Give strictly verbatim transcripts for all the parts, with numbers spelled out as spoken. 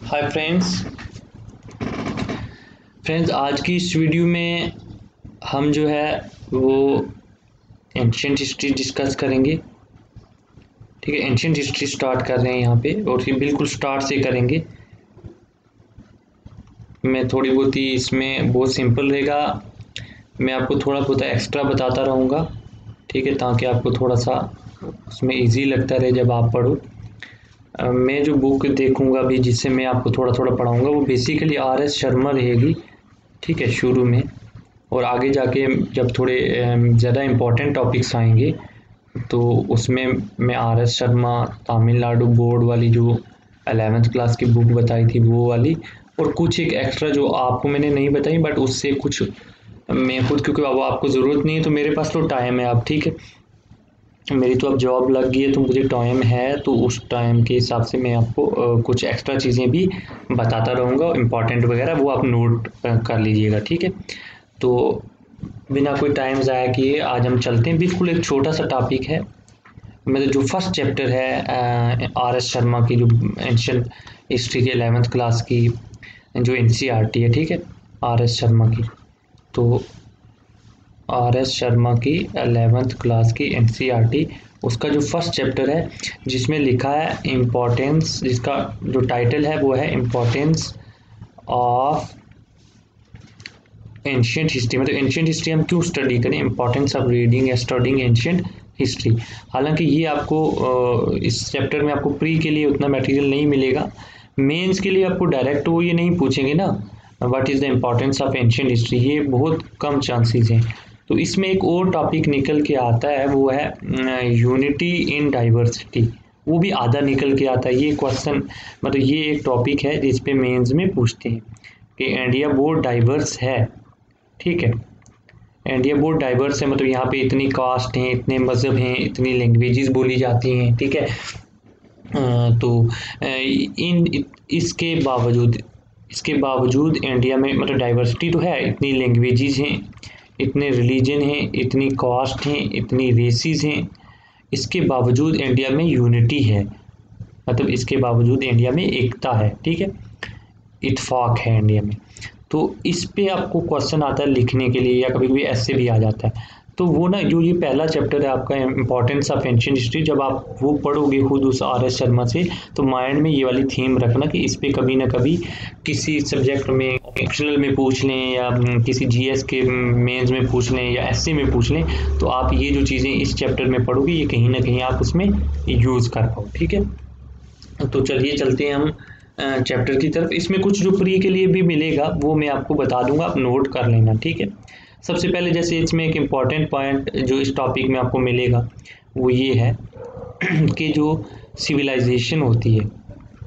Hi friends friends आज की इस वीडियो में हम जो है वो एंशियंट हिस्ट्री डिस्कस करेंगे। ठीक है, एंशियंट हिस्ट्री स्टार्ट कर रहे हैं यहाँ पे और ये बिल्कुल स्टार्ट से करेंगे। मैं थोड़ी बहुत ही इसमें बहुत सिंपल रहेगा, मैं आपको थोड़ा बहुत एक्स्ट्रा बताता रहूँगा। ठीक है, ताकि आपको थोड़ा सा उसमें इजी लगता रहे जब आप पढ़ो। मैं जो बुक देखूंगा अभी जिससे मैं आपको थोड़ा थोड़ा पढ़ाऊंगा वो बेसिकली आर एस शर्मा रहेगी। ठीक है, शुरू में, और आगे जाके जब थोड़े ज़्यादा इम्पोर्टेंट टॉपिक्स आएंगे तो उसमें मैं R S Sharma Tamil Nadu board वाली जो अलेवेंथ क्लास की बुक बताई थी वो वाली, और कुछ एक एक्स्ट्रा जो आपको मैंने नहीं बताई बट उससे कुछ मैं खुद, क्योंकि अब आपको ज़रूरत नहीं है तो मेरे पास तो टाइम है अब। ठीक है, मेरी तो अब जॉब लग गई है तो मुझे टाइम है, तो उस टाइम के हिसाब से मैं आपको आ, कुछ एक्स्ट्रा चीज़ें भी बताता रहूँगा, इम्पॉर्टेंट वगैरह वो आप नोट कर लीजिएगा। ठीक है, तो बिना कोई टाइम ज़ाया किए आज हम चलते हैं। बिल्कुल एक छोटा सा टॉपिक है, मतलब जो फर्स्ट चैप्टर है आर एस शर्मा की जो एंशियंट हिस्ट्री की एलेवेंथ क्लास की जो एन सी आर टी है। ठीक है, आर एस शर्मा की, तो आर एस शर्मा की एलेवेंथ क्लास की एन सी आर टी, उसका जो फर्स्ट चैप्टर है जिसमें लिखा है इम्पोर्टेंस, जिसका जो टाइटल है वो है इम्पोर्टेंस ऑफ एंशियंट हिस्ट्री। मतलब एंशियंट हिस्ट्री हम क्यों स्टडी करें, इम्पोर्टेंस ऑफ रीडिंग या स्टडिंग एंशियंट हिस्ट्री। हालांकि ये आपको इस चैप्टर में आपको प्री के लिए उतना मटेरियल नहीं मिलेगा, मेंस के लिए आपको डायरेक्ट वो ये नहीं पूछेंगे ना what is the importance of ancient history, ये बहुत कम चांसेस हैं। तो इसमें एक और टॉपिक निकल के आता है वो है यूनिटी इन डाइवर्सिटी, वो भी आधा निकल के आता है। ये क्वेश्चन मतलब ये एक टॉपिक है जिस पे मेंस में पूछते हैं कि इंडिया बहुत डाइवर्स है। ठीक है, इंडिया बहुत डाइवर्स है, मतलब यहाँ पे इतनी कास्ट हैं, इतने मज़हब हैं, इतनी लैंग्वेजेस बोली जाती हैं। ठीक है, तो इन इसके बावजूद इसके बावजूद इंडिया में मतलब डाइवर्सिटी तो है, इतनी लैंग्वेजेस हैं, इतने रिलीजन हैं, इतनी कास्ट हैं, इतनी रेसिस हैं, इसके बावजूद इंडिया में यूनिटी है, मतलब इसके बावजूद इंडिया में एकता है। ठीक है, इत्फाक है इंडिया में। तो इस पे आपको क्वेश्चन आता है लिखने के लिए, या कभी कभी ऐसे भी आ जाता है। तो वो ना जो ये पहला चैप्टर है आपका इम्पोर्टेंस ऑफ एंशियंट हिस्ट्री, जब आप वो पढ़ोगे खुद उस आर एस शर्मा से, तो माइंड में ये वाली थीम रखना कि इस पे कभी ना कभी किसी सब्जेक्ट में ऑप्शनल में पूछ लें, या किसी जीएस के मेंस में पूछ लें, या एसए में पूछ लें, तो आप ये जो चीज़ें इस चैप्टर में पढ़ोगे ये कहीं ना कहीं आप उसमें यूज़ कर पाओ। ठीक है, तो चलिए चलते हैं हम चैप्टर की तरफ। इसमें कुछ जो प्री के लिए भी मिलेगा वो मैं आपको बता दूंगा, आप नोट कर लेना। ठीक है, सबसे पहले जैसे इसमें एक इम्पॉर्टेंट पॉइंट जो इस टॉपिक में आपको मिलेगा वो ये है कि जो सिविलाइजेशन होती है,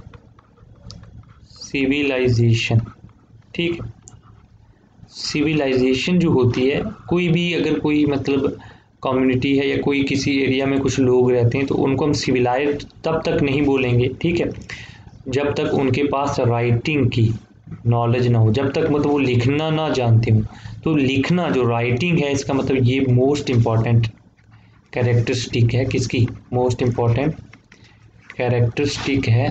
सिविलाइजेशन, ठीक है, सिविलाइजेशन जो होती है, कोई भी अगर कोई मतलब कम्युनिटी है या कोई किसी एरिया में कुछ लोग रहते हैं तो उनको हम सिविलाइज तब तक नहीं बोलेंगे। ठीक है, जब तक उनके पास राइटिंग की नॉलेज ना हो, जब तक मतलब वो लिखना ना जानते हो। तो लिखना जो राइटिंग है इसका मतलब ये मोस्ट इम्पॉर्टेंट कैरेक्टरिस्टिक है, किसकी मोस्ट इम्पॉर्टेंट कैरेक्टरिस्टिक है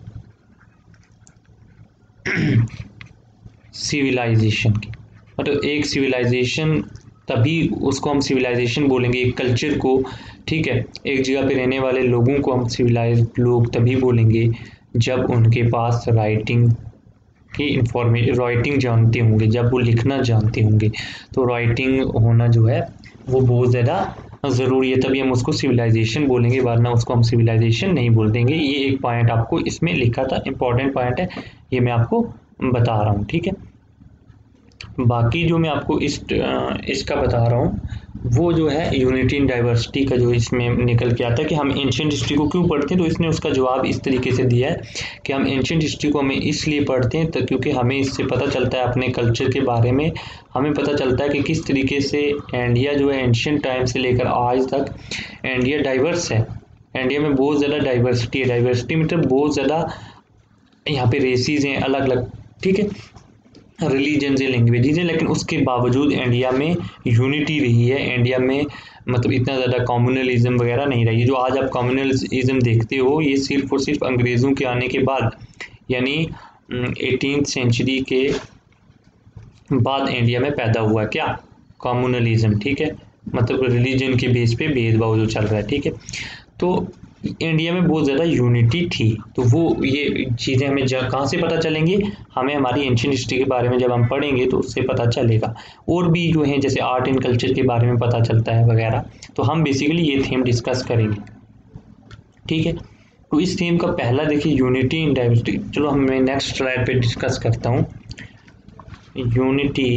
सिविलाइजेशन की। मतलब एक सिविलाइजेशन तभी उसको हम सिविलाइजेशन बोलेंगे, एक कल्चर को, ठीक है, एक जगह पे रहने वाले लोगों को हम सिविलाइज लोग तभी बोलेंगे जब उनके पास राइटिंग की इंफॉर्मेशन, राइटिंग जानते होंगे, जब वो लिखना जानते होंगे। तो राइटिंग होना जो है वो बहुत ज़्यादा ज़रूरी है, तभी हम उसको सिविलाइजेशन बोलेंगे, वरना उसको हम सिविलाइजेशन नहीं बोल देंगे। ये एक पॉइंट आपको इसमें लिखा था, इंपॉर्टेंट पॉइंट है, ये मैं आपको बता रहा हूँ। ठीक है, बाकी जो मैं आपको इस इसका बता रहा हूँ वो जो है यूनिटी इन डाइवर्सिटी का जो इसमें निकल के आता है कि हम एंशियंट हिस्ट्री को क्यों पढ़ते हैं। तो इसने उसका जवाब इस तरीके से दिया है कि हम एंशियंट हिस्ट्री को हमें इसलिए पढ़ते हैं तो क्योंकि हमें इससे पता चलता है अपने कल्चर के बारे में, हमें पता चलता है कि किस तरीके से इंडिया जो है एंशियंट टाइम से लेकर आज तक इंडिया डाइवर्स है। इंडिया में बहुत ज़्यादा डाइवर्सिटी है, डाइवर्सिटी मतलब बहुत ज़्यादा यहाँ पे रेसिस हैं अलग अलग, ठीक है, रिलीजन से लैंग्वेजेस हैं, लेकिन उसके बावजूद इंडिया में यूनिटी रही है। इंडिया में मतलब इतना ज़्यादा कम्युनलिज्म वगैरह नहीं रही है। जो आज आप कम्युनलिज्म देखते हो ये सिर्फ और सिर्फ अंग्रेज़ों के आने के बाद, यानी एटीन सेंचुरी के बाद इंडिया में पैदा हुआ। क्या? कम्युनलिज्म। ठीक है, मतलब रिलीजन के बेस पे भेदभाव जो चल रहा है। ठीक है, तो इंडिया में बहुत ज़्यादा यूनिटी थी। तो वो ये चीज़ें हमें कहाँ से पता चलेंगी? हमें हमारी एंशिएंट हिस्ट्री के बारे में जब हम पढ़ेंगे तो उससे पता चलेगा। और भी जो है जैसे आर्ट एंड कल्चर के बारे में पता चलता है वगैरह। तो हम बेसिकली ये थीम डिस्कस करेंगे। ठीक है, तो इस थीम का पहला देखिए यूनिटी इन डाइवर्सिटी। चलो हम मैं नेक्स्ट स्लाइड पे डिस्कस करता हूँ यूनिटी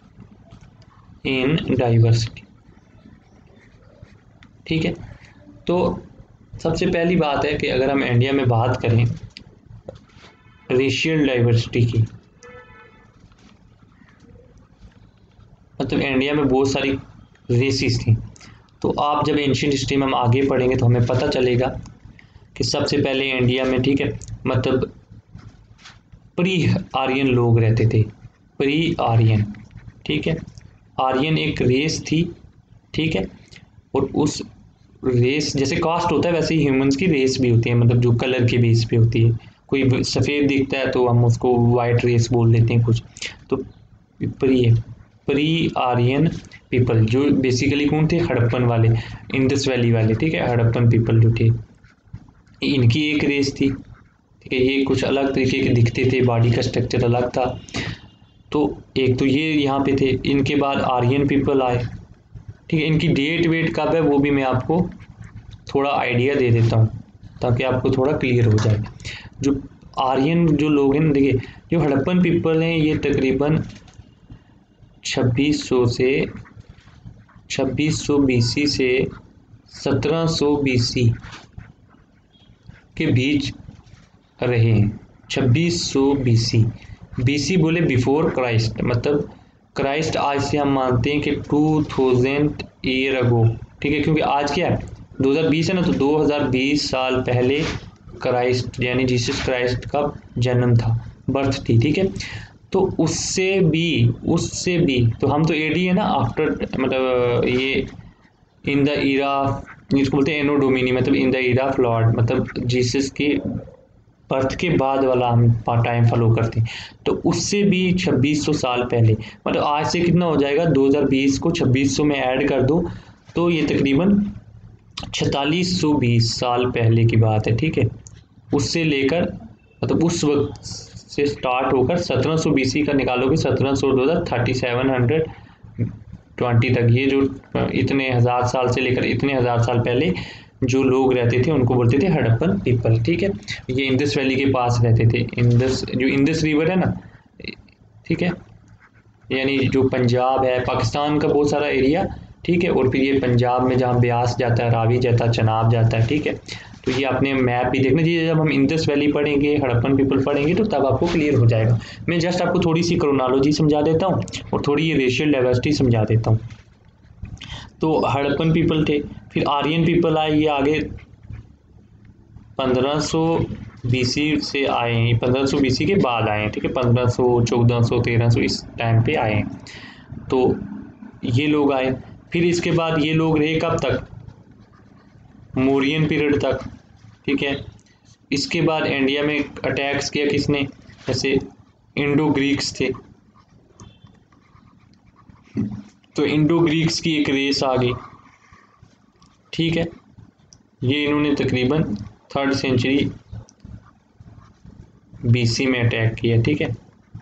इन डाइवर्सिटी। ठीक है, तो सबसे पहली बात है कि अगर हम इंडिया में बात करें रेशियल डाइवर्सिटी की, मतलब इंडिया में बहुत सारी रेसिस थी। तो आप जब एंशिएंट हिस्ट्री में हम आगे पढ़ेंगे तो हमें पता चलेगा कि सबसे पहले इंडिया में, ठीक है, मतलब प्री आर्यन लोग रहते थे। प्री आर्यन, ठीक है, आर्यन एक रेस थी। ठीक है, और उस रेस जैसे कास्ट होता है वैसे ही ह्यूमंस की रेस भी होती है, मतलब जो कलर के बेस पे होती है। कोई सफ़ेद दिखता है तो हम उसको वाइट रेस बोल देते हैं कुछ। तो प्री प्री आर्यन पीपल जो बेसिकली कौन थे? हड़प्पन वाले, इंडस वैली वाले। ठीक है, हड़प्पन पीपल जो थे इनकी एक रेस थी। ठीक है, ये कुछ अलग तरीके के दिखते थे, बॉडी का स्ट्रक्चर अलग था। तो एक तो ये यहाँ पे थे। इनके बाद आर्यन पीपल आए। ठीक है, इनकी डेट वेट कब है वो भी मैं आपको थोड़ा आइडिया दे देता हूँ ताकि आपको थोड़ा क्लियर हो जाए। जो आर्यन जो लोग हैं, देखिए जो हड़प्पन पीपल हैं ये तकरीबन छब्बीस सौ से छब्बीस सौ बीसी से सत्रह सौ बीसी के बीच रहे हैं। छब्बीस सौ बीसी, बीसी बोले बिफोर क्राइस्ट, मतलब क्राइस्ट आज से हम मानते हैं कि टू थाउजेंड ईयर अगो। ठीक है, क्योंकि आज क्या है दो हज़ार बीस है ना, तो दो हज़ार बीस साल पहले क्राइस्ट यानी जीसस क्राइस्ट का जन्म था, बर्थ थी। ठीक है, तो उससे भी उससे भी तो हम तो एडी है ना, आफ्टर, मतलब ये इन द ईरा, जिसको बोलते हैं एनो डोमिनी, मतलब in the era of lord, मतलब जीसस की बर्थ के बाद वाला हम टाइम फॉलो करते हैं। तो उससे भी छब्बीस सौ साल पहले, मतलब आज से कितना हो जाएगा, दो हज़ार बीस को छब्बीस सौ में ऐड कर दो तो ये तकरीबन छियालीस सौ बीस साल पहले की बात है। ठीक है, उससे लेकर मतलब उस वक्त से स्टार्ट होकर सत्रह सौ बीसी का निकालोगे, सत्रह सौ दो हज़ार थर्टी सेवन हंड्रेड ट्वेंटी तक, ये जो इतने हज़ार साल से लेकर इतने हज़ार साल पहले जो लोग रहते थे उनको बोलते थे हड़प्पन पीपल। ठीक है, ये इंडस वैली के पास रहते थे। इंडस जो इंडस रिवर है ना, ठीक है, यानी जो पंजाब है, पाकिस्तान का बहुत सारा एरिया। ठीक है, और फिर ये पंजाब में जहाँ ब्यास जाता है, रावी जाता है, चनाब जाता है। ठीक है, तो ये अपने मैप भी देखना चाहिए। जब हम इंडस वैली पढ़ेंगे, हड़प्पन पीपल पढ़ेंगे तो तब आपको क्लियर हो जाएगा। मैं जस्ट आपको थोड़ी सी क्रोनोलॉजी समझा देता हूँ और थोड़ी ये रेशियल डाइवर्सिटी समझा देता हूँ। तो हड़प्पन पीपल थे, फिर आर्यन पीपल आए, ये आगे पंद्रह सौ बीसी से आए हैं, पंद्रह सौ बीसी के बाद आए हैं। ठीक है, पंद्रह सौ चौदह सौ तेरह सौ इस टाइम पे आए हैं। तो ये लोग आए, फिर इसके बाद ये लोग रहे कब तक? मौर्यन पीरियड तक। ठीक है, इसके बाद इंडिया में अटैक्स किया किसने? जैसे इंडो ग्रीक्स थे, तो इंडो ग्रीक्स की एक रेस आ गई। ठीक है, ये इन्होंने तकरीबन थर्ड सेंचुरी बीसी में अटैक किया। ठीक है,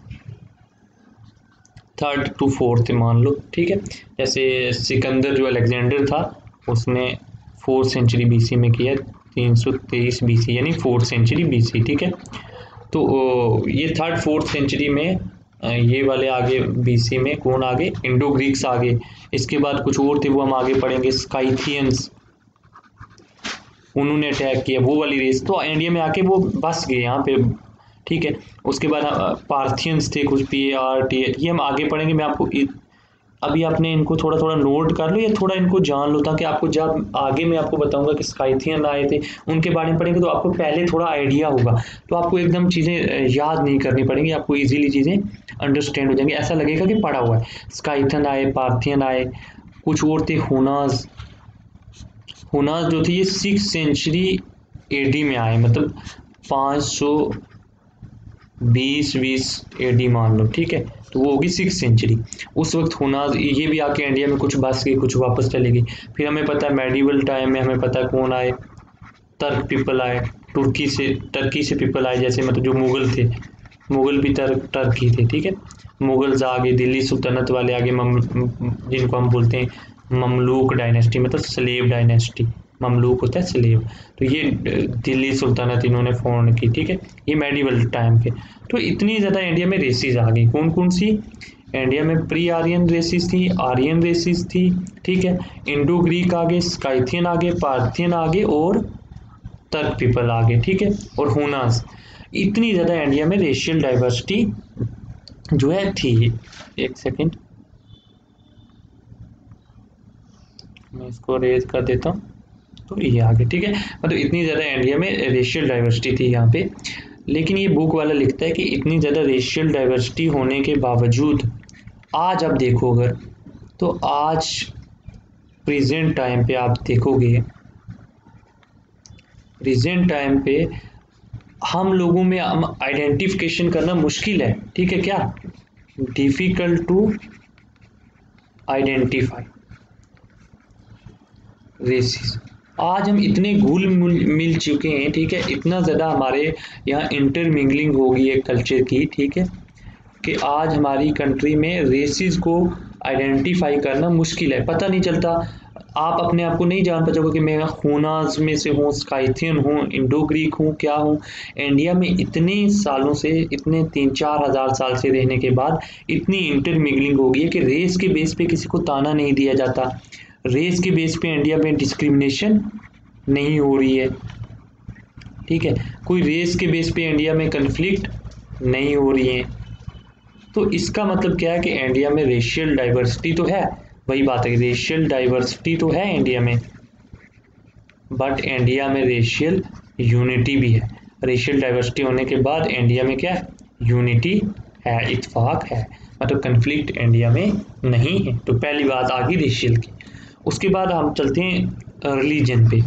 थर्ड टू फोर्थ मान लो। ठीक है, जैसे सिकंदर जो अलेक्जेंडर था उसने फोर्थ सेंचुरी बीसी में किया, तीन सौ तेईस बीसी यानी फोर्थ सेंचुरी बीसी। ठीक है, तो ये थर्ड फोर्थ सेंचुरी में ये वाले आगे बीसी में कौन आगे? इंडो ग्रीक्स आगे। इसके बाद कुछ और थे वो हम आगे पढ़ेंगे, स्काइथियंस, उन्होंने अटैक किया, वो वाली रेस। तो इंडिया में आके वो बस गए यहाँ पे। ठीक है, उसके बाद पार्थियंस थे कुछ, पी आर टी, ये हम आगे पढ़ेंगे। मैं आपको अभी आपने इनको थोड़ा थोड़ा नोट कर लो या थोड़ा इनको जान लो, ताकि आपको जब आगे मैं आपको बताऊंगा कि स्काइथियन आए थे उनके बारे में पढ़ेंगे तो आपको पहले थोड़ा आइडिया होगा। तो आपको एकदम चीज़ें याद नहीं करनी पड़ेंगी, आपको इजीली चीज़ें अंडरस्टैंड हो जाएंगी, ऐसा लगेगा कि पढ़ा हुआ है। स्काइथियन आए, पार्थियन आए, कुछ और थे हुनाज। हुनाज जो थे ये सिक्स सेंचुरी एडी में आए, मतलब पाँच सौ बीस बीस एडी मान लो, ठीक है, तो वो होगी सिक्स सेंचुरी। उस वक्त हुनाज ये भी आके इंडिया में कुछ बस गई, कुछ वापस चली गई। फिर हमें पता है मेडिवल टाइम में हमें पता है कौन आए, तर्क पीपल आए, तुर्की से टर्की से पीपल आए, जैसे मतलब जो मुगल थे, मुगल भी तर्क टर्की थे, ठीक है। मुगल्स आगे, दिल्ली सुल्तनत वाले आगे, मम जिनको हम बोलते हैं ममलूक डायनेस्टी, मतलब स्लेव डायनेस्टी, ममलूक होता है स्लेव, तो ये दिल्ली सुल्तनत इन्होंने फॉर्म की, ठीक है, ये मेडिवल टाइम के। तो इतनी ज़्यादा इंडिया में रेसिस आ गई, कौन कौन सी? इंडिया में प्री आर्यन रेसिस थी, आर्यन रेसिस थी, ठीक है, इंडो ग्रीक आगे, स्काइथियन आगे, पार्थियन आगे और तर्क पीपल आगे, ठीक है, और हुनास। इतनी ज़्यादा इंडिया में रेशियल डाइवर्सिटी जो है थी। एक सेकेंड मैं इसको रेज कर देता हूँ, तो ये आगे, ठीक है, मतलब इतनी ज़्यादा इंडिया में रेशियल डाइवर्सिटी थी यहाँ पे। लेकिन ये बुक वाला लिखता है कि इतनी ज़्यादा रेशियल डाइवर्सिटी होने के बावजूद आज आप देखो अगर, तो आज प्रेजेंट टाइम पे आप देखोगे, प्रेजेंट टाइम पे हम लोगों में आइडेंटिफिकेशन करना मुश्किल है, ठीक है, क्या डिफिकल्ट टू आइडेंटिफाई रेसिस। आज हम इतने घुल मिल चुके हैं, ठीक है, इतना ज़्यादा हमारे यहाँ इंटरमिंगलिंग हो गई है कल्चर की, ठीक है, कि आज हमारी कंट्री में रेसिस को आइडेंटिफाई करना मुश्किल है, पता नहीं चलता। आप अपने आप को नहीं जान पाओगे कि मैं हुनाज में से हूँ, स्काइथियन हूँ, इंडो ग्रीक हूँ, क्या हूँ। इंडिया में इतने सालों से, इतने तीन चार हज़ार साल से रहने के बाद इतनी इंटरमिंगलिंग हो गई है कि रेस के बेस पे किसी को ताना नहीं दिया जाता, रेस के बेस पे इंडिया में डिस्क्रिमिनेशन नहीं हो रही है, ठीक है, कोई रेस के बेस पे इंडिया में कन्फ्लिक्ट नहीं हो रही है। तो इसका मतलब क्या है कि इंडिया में रेशियल डाइवर्सिटी तो है, वही बात है, रेशियल डाइवर्सिटी तो है इंडिया में, बट इंडिया में रेशियल यूनिटी भी है। रेशियल डाइवर्सिटी होने के बाद इंडिया में क्या है? यूनिटी है, इत्तेफाक है, मतलब कन्फ्लिक्ट इंडिया में नहीं है। तो पहली बात आ गई रेशियल की। उसके बाद हम चलते हैं रिलीजन पे।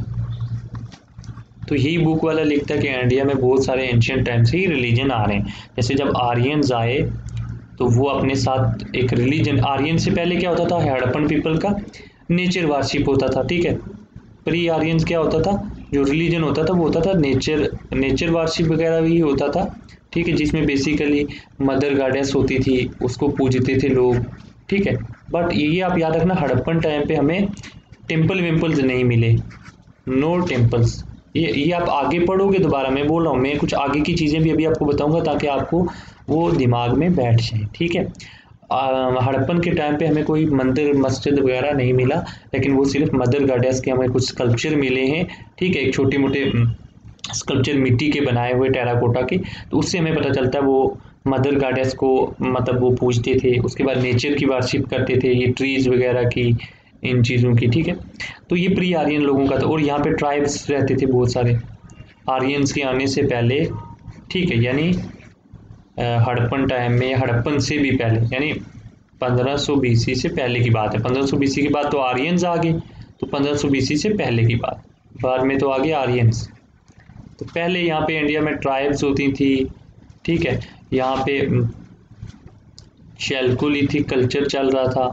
तो यही बुक वाला लिखता है कि इंडिया में बहुत सारे एंशियंट टाइम से ही रिलीजन आ रहे हैं। जैसे जब आर्यंस आए तो वो अपने साथ एक रिलीजन, आर्यन से पहले क्या होता था, हड़प्पन पीपल का नेचर वर्शिप होता था, ठीक है। प्री आर्यंस क्या होता था, जो रिलीजन होता था वो होता था नेचर नेचर वर्शिप वगैरह भी होता था, ठीक है, जिसमें बेसिकली मदर गॉडेस होती थी, उसको पूजते थे लोग, ठीक है। बट ये आप याद रखना, हड़प्पन टाइम पे हमें टेम्पल वेम्पल्स नहीं मिले, नो टेम्पल्स। ये ये आप आगे पढ़ोगे, दोबारा मैं बोल रहा हूँ, मैं कुछ आगे की चीज़ें भी अभी आपको बताऊंगा ताकि आपको वो दिमाग में बैठ जाए, ठीक है। हड़प्पन के टाइम पे हमें कोई मंदिर मस्जिद वगैरह नहीं मिला, लेकिन वो सिर्फ मदर गॉडेस के हमें कुछ स्कल्पचर मिले हैं, ठीक है, एक छोटे मोटे स्कल्पचर मिट्टी के बनाए हुए टेराकोटा के, तो उससे हमें पता चलता है वो मदर गॉडेस को मतलब वो पूजते थे। उसके बाद नेचर की वर्शिप करते थे, ये ट्रीज वगैरह की, इन चीज़ों की, ठीक है। तो ये प्री आर्यन लोगों का था, और यहाँ पे ट्राइब्स रहते थे बहुत सारे आर्यंस के आने से पहले, ठीक है, यानी हड़प्पन टाइम में, हड़प्पन से भी पहले, यानी पंद्रह सौ बीसी से पहले की बात है। पंद्रह सौ बीसी के बाद तो आर्यंस आ गए, तो पंद्रह सौ बीसी से पहले की बात, बाद में तो आ गए आर्यंस। तो पहले यहाँ पे इंडिया में ट्राइब्स होती थी, ठीक है, यहाँ पे शैलकोलिथिक कल्चर चल रहा था,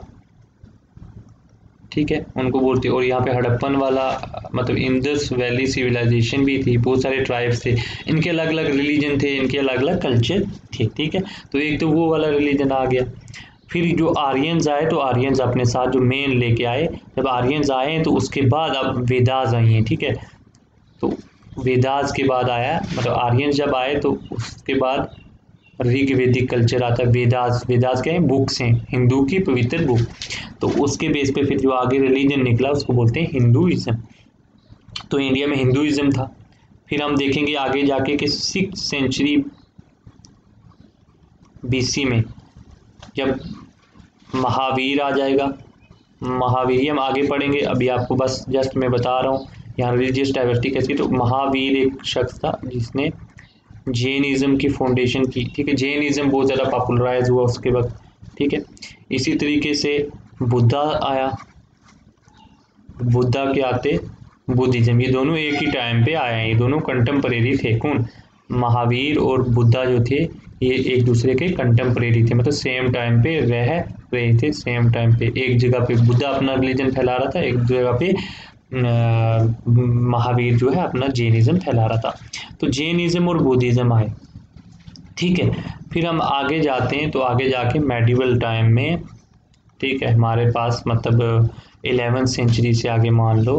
ठीक है, उनको बोलते। और यहाँ पे हड़प्पन वाला मतलब इंडस वैली सिविलाइजेशन भी थी, बहुत सारे ट्राइब्स थे, इनके अलग अलग रिलीजन थे, इनके अलग अलग कल्चर थे, ठीक है। तो एक तो वो वाला रिलीजन आ गया। फिर जो आर्यंस आए, तो आर्यंस अपने साथ जो मेन लेके आए, जब आर्यंस आए तो उसके बाद अब वेदास आई हैं, ठीक है। तो वेदास के बाद आया, मतलब आर्यंस जब आए तो उसके बाद ऋग्वेदिक कल्चर आता है। वेदास, वेदास क्या है, बुक्स हैं, हिंदू की पवित्र बुक। तो उसके बेस पे फिर जो आगे रिलीजन निकला उसको बोलते हैं हिंदुइज्म। तो इंडिया में हिंदुइज्म था। फिर हम देखेंगे आगे जाके कि सिक्स सेंचुरी बीसी में जब महावीर आ जाएगा, महावीर हम आगे पढ़ेंगे, अभी आपको बस जस्ट मैं बता रहा हूँ यहाँ रिलीजियस डाइवर्सिटी कैसी। तो महावीर एक शख्स था जिसने जैनिज्म की फाउंडेशन की, ठीक है, जैनिज्म बहुत ज़्यादा पॉपुलराइज हुआ उसके वक्त, ठीक है। इसी तरीके से बुद्धा आया, बुद्धा के आते बुद्धिज्म, ये दोनों एक ही टाइम पे आए हैं, ये दोनों कंटेम्परेरी थे। कौन? महावीर और बुद्धा जो थे ये एक दूसरे के कंटेम्परेरी थे, मतलब सेम टाइम पे रह रहे थे, सेम टाइम पे एक जगह पे बुद्धा अपना रिलीजन फैला रहा था, एक जगह पे महावीर जो है अपना जैनिज्म फैला रहा था। तो जैनिज्म और बुद्धिज्म आए, ठीक है। फिर हम आगे जाते हैं तो आगे जाके मेडिवल टाइम में, ठीक है, हमारे पास मतलब इलेवेंथ सेंचुरी से आगे मान लो,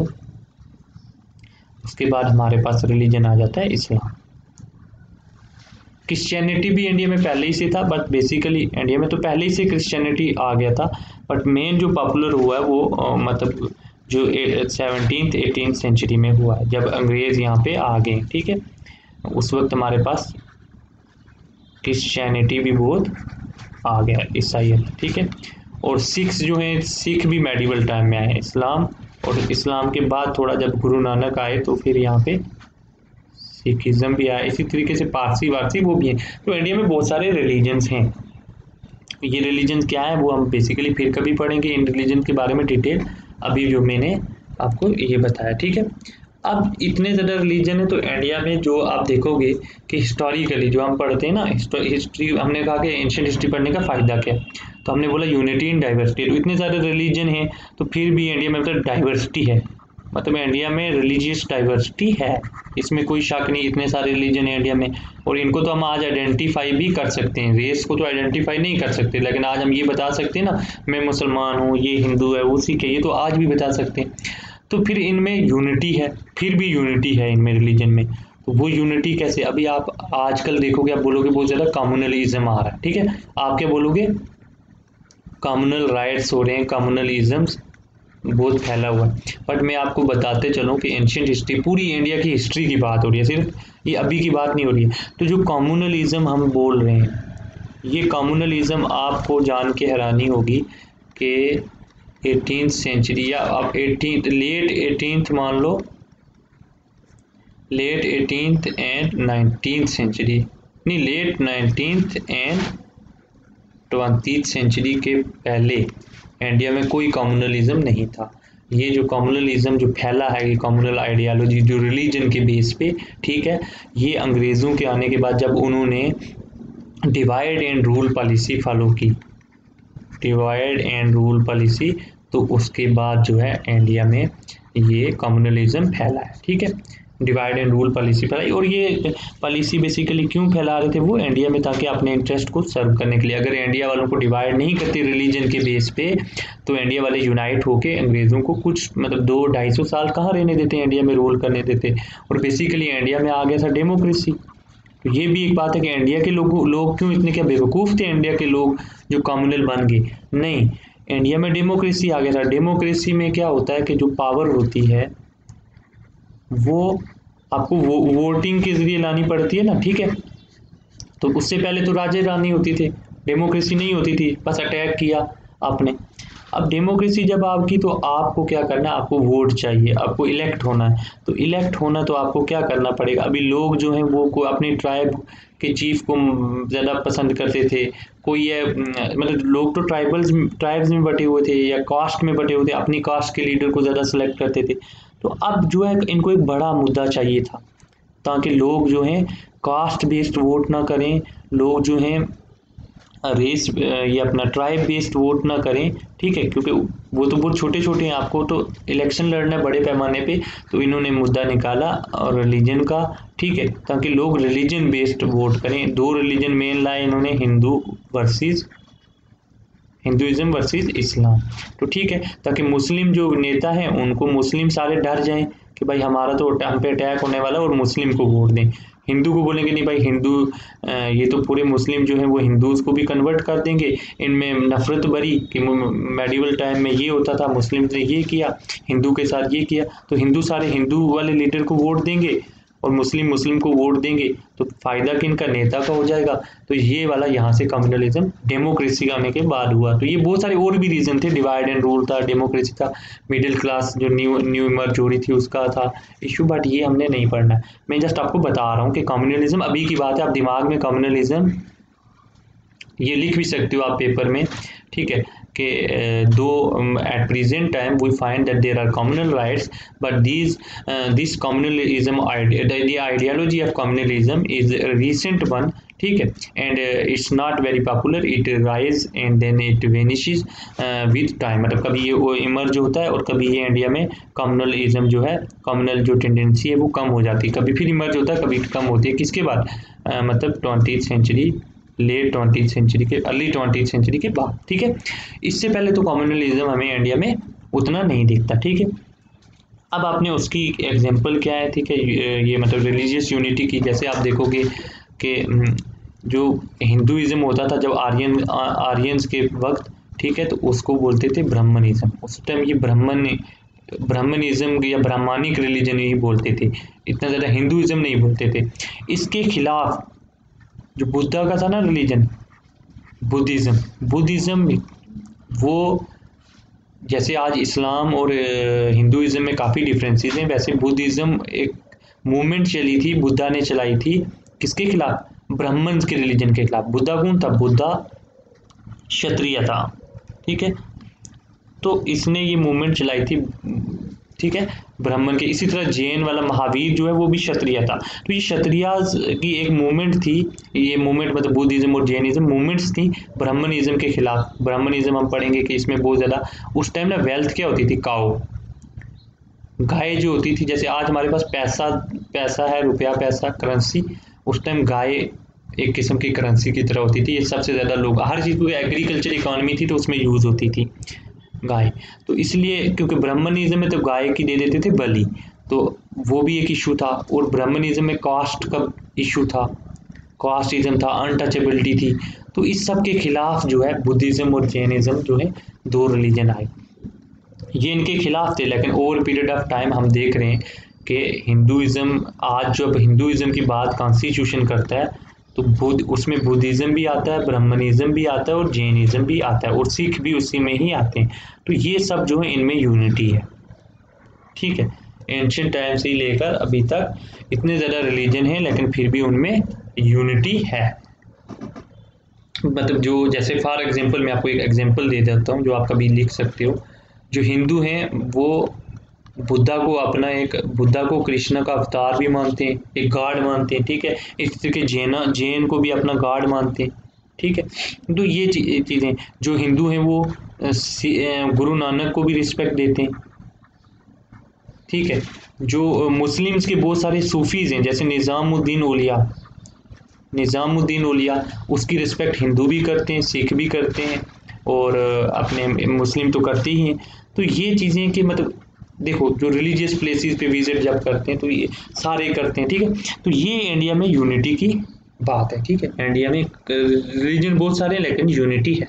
उसके बाद हमारे पास रिलीजन आ जाता है इस्लाम। क्रिश्चियनिटी भी इंडिया में पहले ही से था, बट बेसिकली इंडिया में तो पहले ही से क्रिश्चियनिटी आ गया था, बट मेन जो पॉपुलर हुआ है वो आ, मतलब जो सेवनटीन्थ एटीन सेंचुरी में हुआ है, जब अंग्रेज़ यहाँ पे आ गए, ठीक है। उस वक्त हमारे पास क्रिश्चियनिटी भी बहुत आ गया, ईसाइयत, ठीक है। और सिख्स जो हैं, सिख भी मेडिवल टाइम में आए। इस्लाम और इस्लाम के बाद थोड़ा जब गुरु नानक आए तो फिर यहाँ पे सिखिज्म भी आया, इसी तरीके से पारसी वारसी वो भी हैं। तो इंडिया में बहुत सारे रिलीजन्स हैं। ये रिलीजन क्या है वो हम बेसिकली फिर कभी पढ़ेंगे इन रिलीजन के बारे में डिटेल, अभी जो मैंने आपको ये बताया, ठीक है। अब इतने ज़्यादा रिलीजन है तो इंडिया में जो आप देखोगे कि हिस्टोरिकली जो हम पढ़ते हैं ना, हिस्ट्री, हमने कहा कि एंशिएंट हिस्ट्री पढ़ने का फ़ायदा क्या, तो हमने बोला यूनिटी इन डाइवर्सिटी। तो इतने सारे रिलीजन हैं तो फिर भी इंडिया में मतलब डाइवर्सिटी है, मतलब इंडिया में रिलीजियस डाइवर्सिटी है, इसमें कोई शक नहीं। इतने सारे रिलीजन है इंडिया में और इनको तो हम आज आइडेंटिफाई भी कर सकते हैं, रेस को तो आइडेंटिफाई नहीं कर सकते, लेकिन आज हम ये बता सकते हैं ना, मैं मुसलमान हूँ, ये हिंदू है, वो सिख है, ये तो आज भी बता सकते हैं। तो फिर इनमें यूनिटी है, फिर भी यूनिटी है इनमें रिलीजन में। तो वो यूनिटी कैसे, अभी आप आजकल देखोगे, आप बोलोगे बहुत ज़्यादा कम्युनलिज्म आ रहा है, ठीक है, आप क्या बोलोगे, कम्युनल राइट्स हो रहे हैं, कम्युनलिज्म्स बहुत फैला हुआ है। बट मैं आपको बताते चलूँ कि एंशिएंट हिस्ट्री, पूरी इंडिया की हिस्ट्री की बात हो रही है, सिर्फ ये अभी की बात नहीं हो रही है। तो जो कम्युनलिज्म हम बोल रहे हैं, ये कम्युनलिज्म आपको जान के हैरानी होगी कि एटीन्थ सेंचुरी या आप एटीन्थ लेट एटीन्थ मान लो, late eighteenth and nineteenth century, नहीं late nineteenth and twenty century के पहले इंडिया में कोई कम्युनलिज्म नहीं था। ये जो कम्युनलिज्म जो फैला है, ये कम्युनल आइडियालॉजी जो रिलीजन के बेस पे, ठीक है, ये अंग्रेज़ों के आने के बाद जब उन्होंने divide and rule policy follow की, डिवाइड एंड रूल पॉलिसी, तो उसके बाद जो है इंडिया में ये कम्युनलिज्म फैला है, ठीक है, डिवाइड एंड रूल पॉलिसी फैलाई। और ये पॉलिसी बेसिकली क्यों फैला रहे थे वो इंडिया में, ताकि अपने इंटरेस्ट को सर्व करने के लिए। अगर इंडिया वालों को डिवाइड नहीं करते रिलीजन के बेस पे तो इंडिया वाले यूनाइट होके अंग्रेज़ों को कुछ मतलब दो ढाई सौ साल कहाँ रहने देते, इंडिया में रूल करने देते। और बेसिकली इंडिया में आ गया था डेमोक्रेसी। तो ये भी एक बात है कि इंडिया के लोग लोग क्यों इतने क्या बेवकूफ़ थे इंडिया के लोग जो कम्युनल बन गए, नहीं, इंडिया में डेमोक्रेसी आ गया था। डेमोक्रेसी में क्या होता है कि जो पावर होती है वो आपको वो वोटिंग के जरिए लानी पड़ती है ना, ठीक है। तो उससे पहले तो राजे रानी होती थे, डेमोक्रेसी नहीं होती थी, बस अटैक किया आपने। अब डेमोक्रेसी जब आपकी, तो आपको क्या करना है, आपको वोट चाहिए, आपको इलेक्ट होना है। तो इलेक्ट होना तो आपको क्या करना पड़ेगा, अभी लोग जो हैं वो को अपनी ट्राइब के चीफ को ज़्यादा पसंद करते थे, कोई है मतलब लोग तो ट्राइबल्स ट्राइब्स में बटे हुए थे या कास्ट में बटे हुए थे, अपनी कास्ट के लीडर को ज़्यादा सेलेक्ट करते थे। तो अब जो है इनको एक बड़ा मुद्दा चाहिए था, ताकि लोग जो हैं कास्ट बेस्ड वोट ना करें, लोग जो हैं रेस ये अपना ट्राइब बेस्ड वोट ना करें, ठीक है, क्योंकि वो तो बहुत छोटे छोटे हैं, आपको तो इलेक्शन लड़ना है बड़े पैमाने पे। तो इन्होंने मुद्दा निकाला और रिलीजन का, ठीक है, ताकि लोग रिलीजन बेस्ड वोट करें। दो रिलीजन मेन लाए इन्होंने, Hindu versus Hinduism versus Islam. तो ठीक है, ताकि मुस्लिम जो नेता हैं उनको मुस्लिम सारे डर जाएं कि भाई हमारा तो हम पे अटैक होने वाला और मुस्लिम को वोट दें। हिंदू को बोलेंगे नहीं भाई हिंदू, ये तो पूरे मुस्लिम जो हैं वो हिंदूज को भी कन्वर्ट कर देंगे। इनमें नफरत भरी कि मेडिवल टाइम में ये होता था, मुस्लिम ने ये किया, हिंदू के साथ ये किया, तो हिंदू सारे हिंदू वाले लीडर को वोट देंगे और मुस्लिम मुस्लिम को वोट देंगे, तो फायदा किनका, नेता का हो जाएगा। तो ये वाला यहाँ से कम्युनलिज्म डेमोक्रेसी आने के बाद हुआ। तो ये बहुत सारे और भी रीजन थे, डिवाइड एंड रूल था, डेमोक्रेसी था, मिडिल क्लास जो न्यू न्यू इमर्ज हो रही थी उसका था इशू, बट ये हमने नहीं पढ़ना। मैं जस्ट आपको बता रहा हूँ कि कम्युनलिज्म अभी की बात है, आप दिमाग में कम्युनलिज्म ये लिख भी सकते हो आप पेपर में, ठीक है, कि दो at present time we find that there are communal riots but these this communalism the ideology of communalism is recent one, ठीक है, and it's not very popular, it rise and then it vanishes with time. मतलब कभी ये वो emerge होता है और कभी ये इंडिया में कम्युनलिज्म जो है, कम्युनल जो टेंडेंसी है वो कम हो जाती है, कभी फिर इमर्ज होता है कभी कम होती है। किसके बाद? uh, मतलब twenty century, late twenty century के, अर्ली ट्वेंटी सेंचुरी के बाद, ठीक है। इससे पहले तो कम्युनलिज्म हमें इंडिया में उतना नहीं दिखता, ठीक है। अब आपने उसकी एग्जांपल क्या है, ठीक है, ये मतलब रिलीजियस यूनिटी की, जैसे आप देखोगे कि जो हिंदुइज्म होता था जब आर्यन आर्यंस के वक्त, ठीक है, तो उसको बोलते थे ब्राह्मणिज्म। उस टाइम ये ब्राह्मण ब्राह्मणिज्म या ब्राह्मणिक रिलीजन ही बोलते थे, इतना ज़्यादा हिंदुइज्म नहीं बोलते थे। इसके खिलाफ जो बुद्धा का था ना रिलीजन, बुद्धिज़्म, बुद्धिज़्म वो जैसे आज इस्लाम और हिंदुइज्म में काफ़ी डिफरेंसेस हैं, वैसे बुद्धिज़्म एक मूवमेंट चली थी, बुद्धा ने चलाई थी, किसके खिलाफ? ब्राह्मण्स के रिलीजन के खिलाफ। बुद्धा कौन था? बुद्धा क्षत्रिय था, ठीक है, तो इसने ये मूवमेंट चलाई थी, ठीक है, ब्राह्मण के। इसी तरह जैन वाला महावीर जो है वो भी क्षत्रिय था। तो ये क्षत्रिय की एक मूवमेंट थी, ये मूवमेंट मतलब बुद्धिज्म और जैनिज्म मूवमेंट्स थी ब्राह्मणिज्म के खिलाफ। ब्राह्मणिज्म हम पढ़ेंगे कि इसमें बहुत ज़्यादा उस टाइम ना वेल्थ क्या होती थी? काऊ, गाय जो होती थी। जैसे आज हमारे पास पैसा पैसा है, रुपया पैसा, करेंसी, उस टाइम गाय एक किस्म की करेंसी की तरह होती थी। ये सबसे ज़्यादा लोग, हर चीज़ को एग्रीकल्चर इकॉनमी थी तो उसमें यूज़ होती थी गाय। तो इसलिए क्योंकि ब्राह्मणिज्म में तो गाय की दे देते थे बलि, तो वो भी एक इशू था। और ब्राह्मणिज्म में कास्ट का इशू था, कास्टिज्म था, अनटचेबिलिटी थी। तो इस सब के खिलाफ जो है बुद्धिज्म और जैनिज्म जो है दो रिलीजन आए, ये इनके खिलाफ थे। लेकिन ओवर पीरियड ऑफ टाइम हम देख रहे हैं कि हिंदुइज्म, आज जब हिंदुइज्म की बात कॉन्स्टिट्यूशन करता है तो बुद्ध, उसमें बुद्धिज़्म भी आता है, ब्राह्मणिज्म भी आता है और जैनिज्म भी आता है, और सिख भी उसी में ही आते हैं। तो ये सब जो है इनमें यूनिटी है, ठीक है। एंशिएंट टाइम से ही लेकर अभी तक इतने ज़्यादा रिलीजन हैं लेकिन फिर भी उनमें यूनिटी है। मतलब जो, जैसे फॉर एग्जांपल मैं आपको एक एग्जांपल दे देता हूँ जो आप कभी लिख सकते हो। जो हिंदू हैं वो बुद्धा को अपना एक, बुद्धा को कृष्ण का अवतार भी मानते हैं, एक गॉड मानते हैं, ठीक है। इस तरह के जैना जैन को भी अपना गॉड मानते हैं, ठीक है। तो ये चीज़ें, जो हिंदू हैं वो गुरु नानक को भी रिस्पेक्ट देते हैं, ठीक है। जो मुस्लिम्स के बहुत सारे सूफीज़ हैं, जैसे निज़ामुद्दीन औलिया, निज़ामुद्दीन औलिया, उसकी रिस्पेक्ट हिंदू भी करते हैं, सिख भी करते हैं और अपने मुस्लिम तो करते ही हैं। तो ये चीज़ें कि मतलब देखो, जो रिलीजियस प्लेसेस पे विजिट जब करते हैं तो ये सारे करते हैं, ठीक है। तो ये इंडिया में यूनिटी की बात है, ठीक है। इंडिया में रिलीजन बहुत सारे हैं लेकिन यूनिटी है।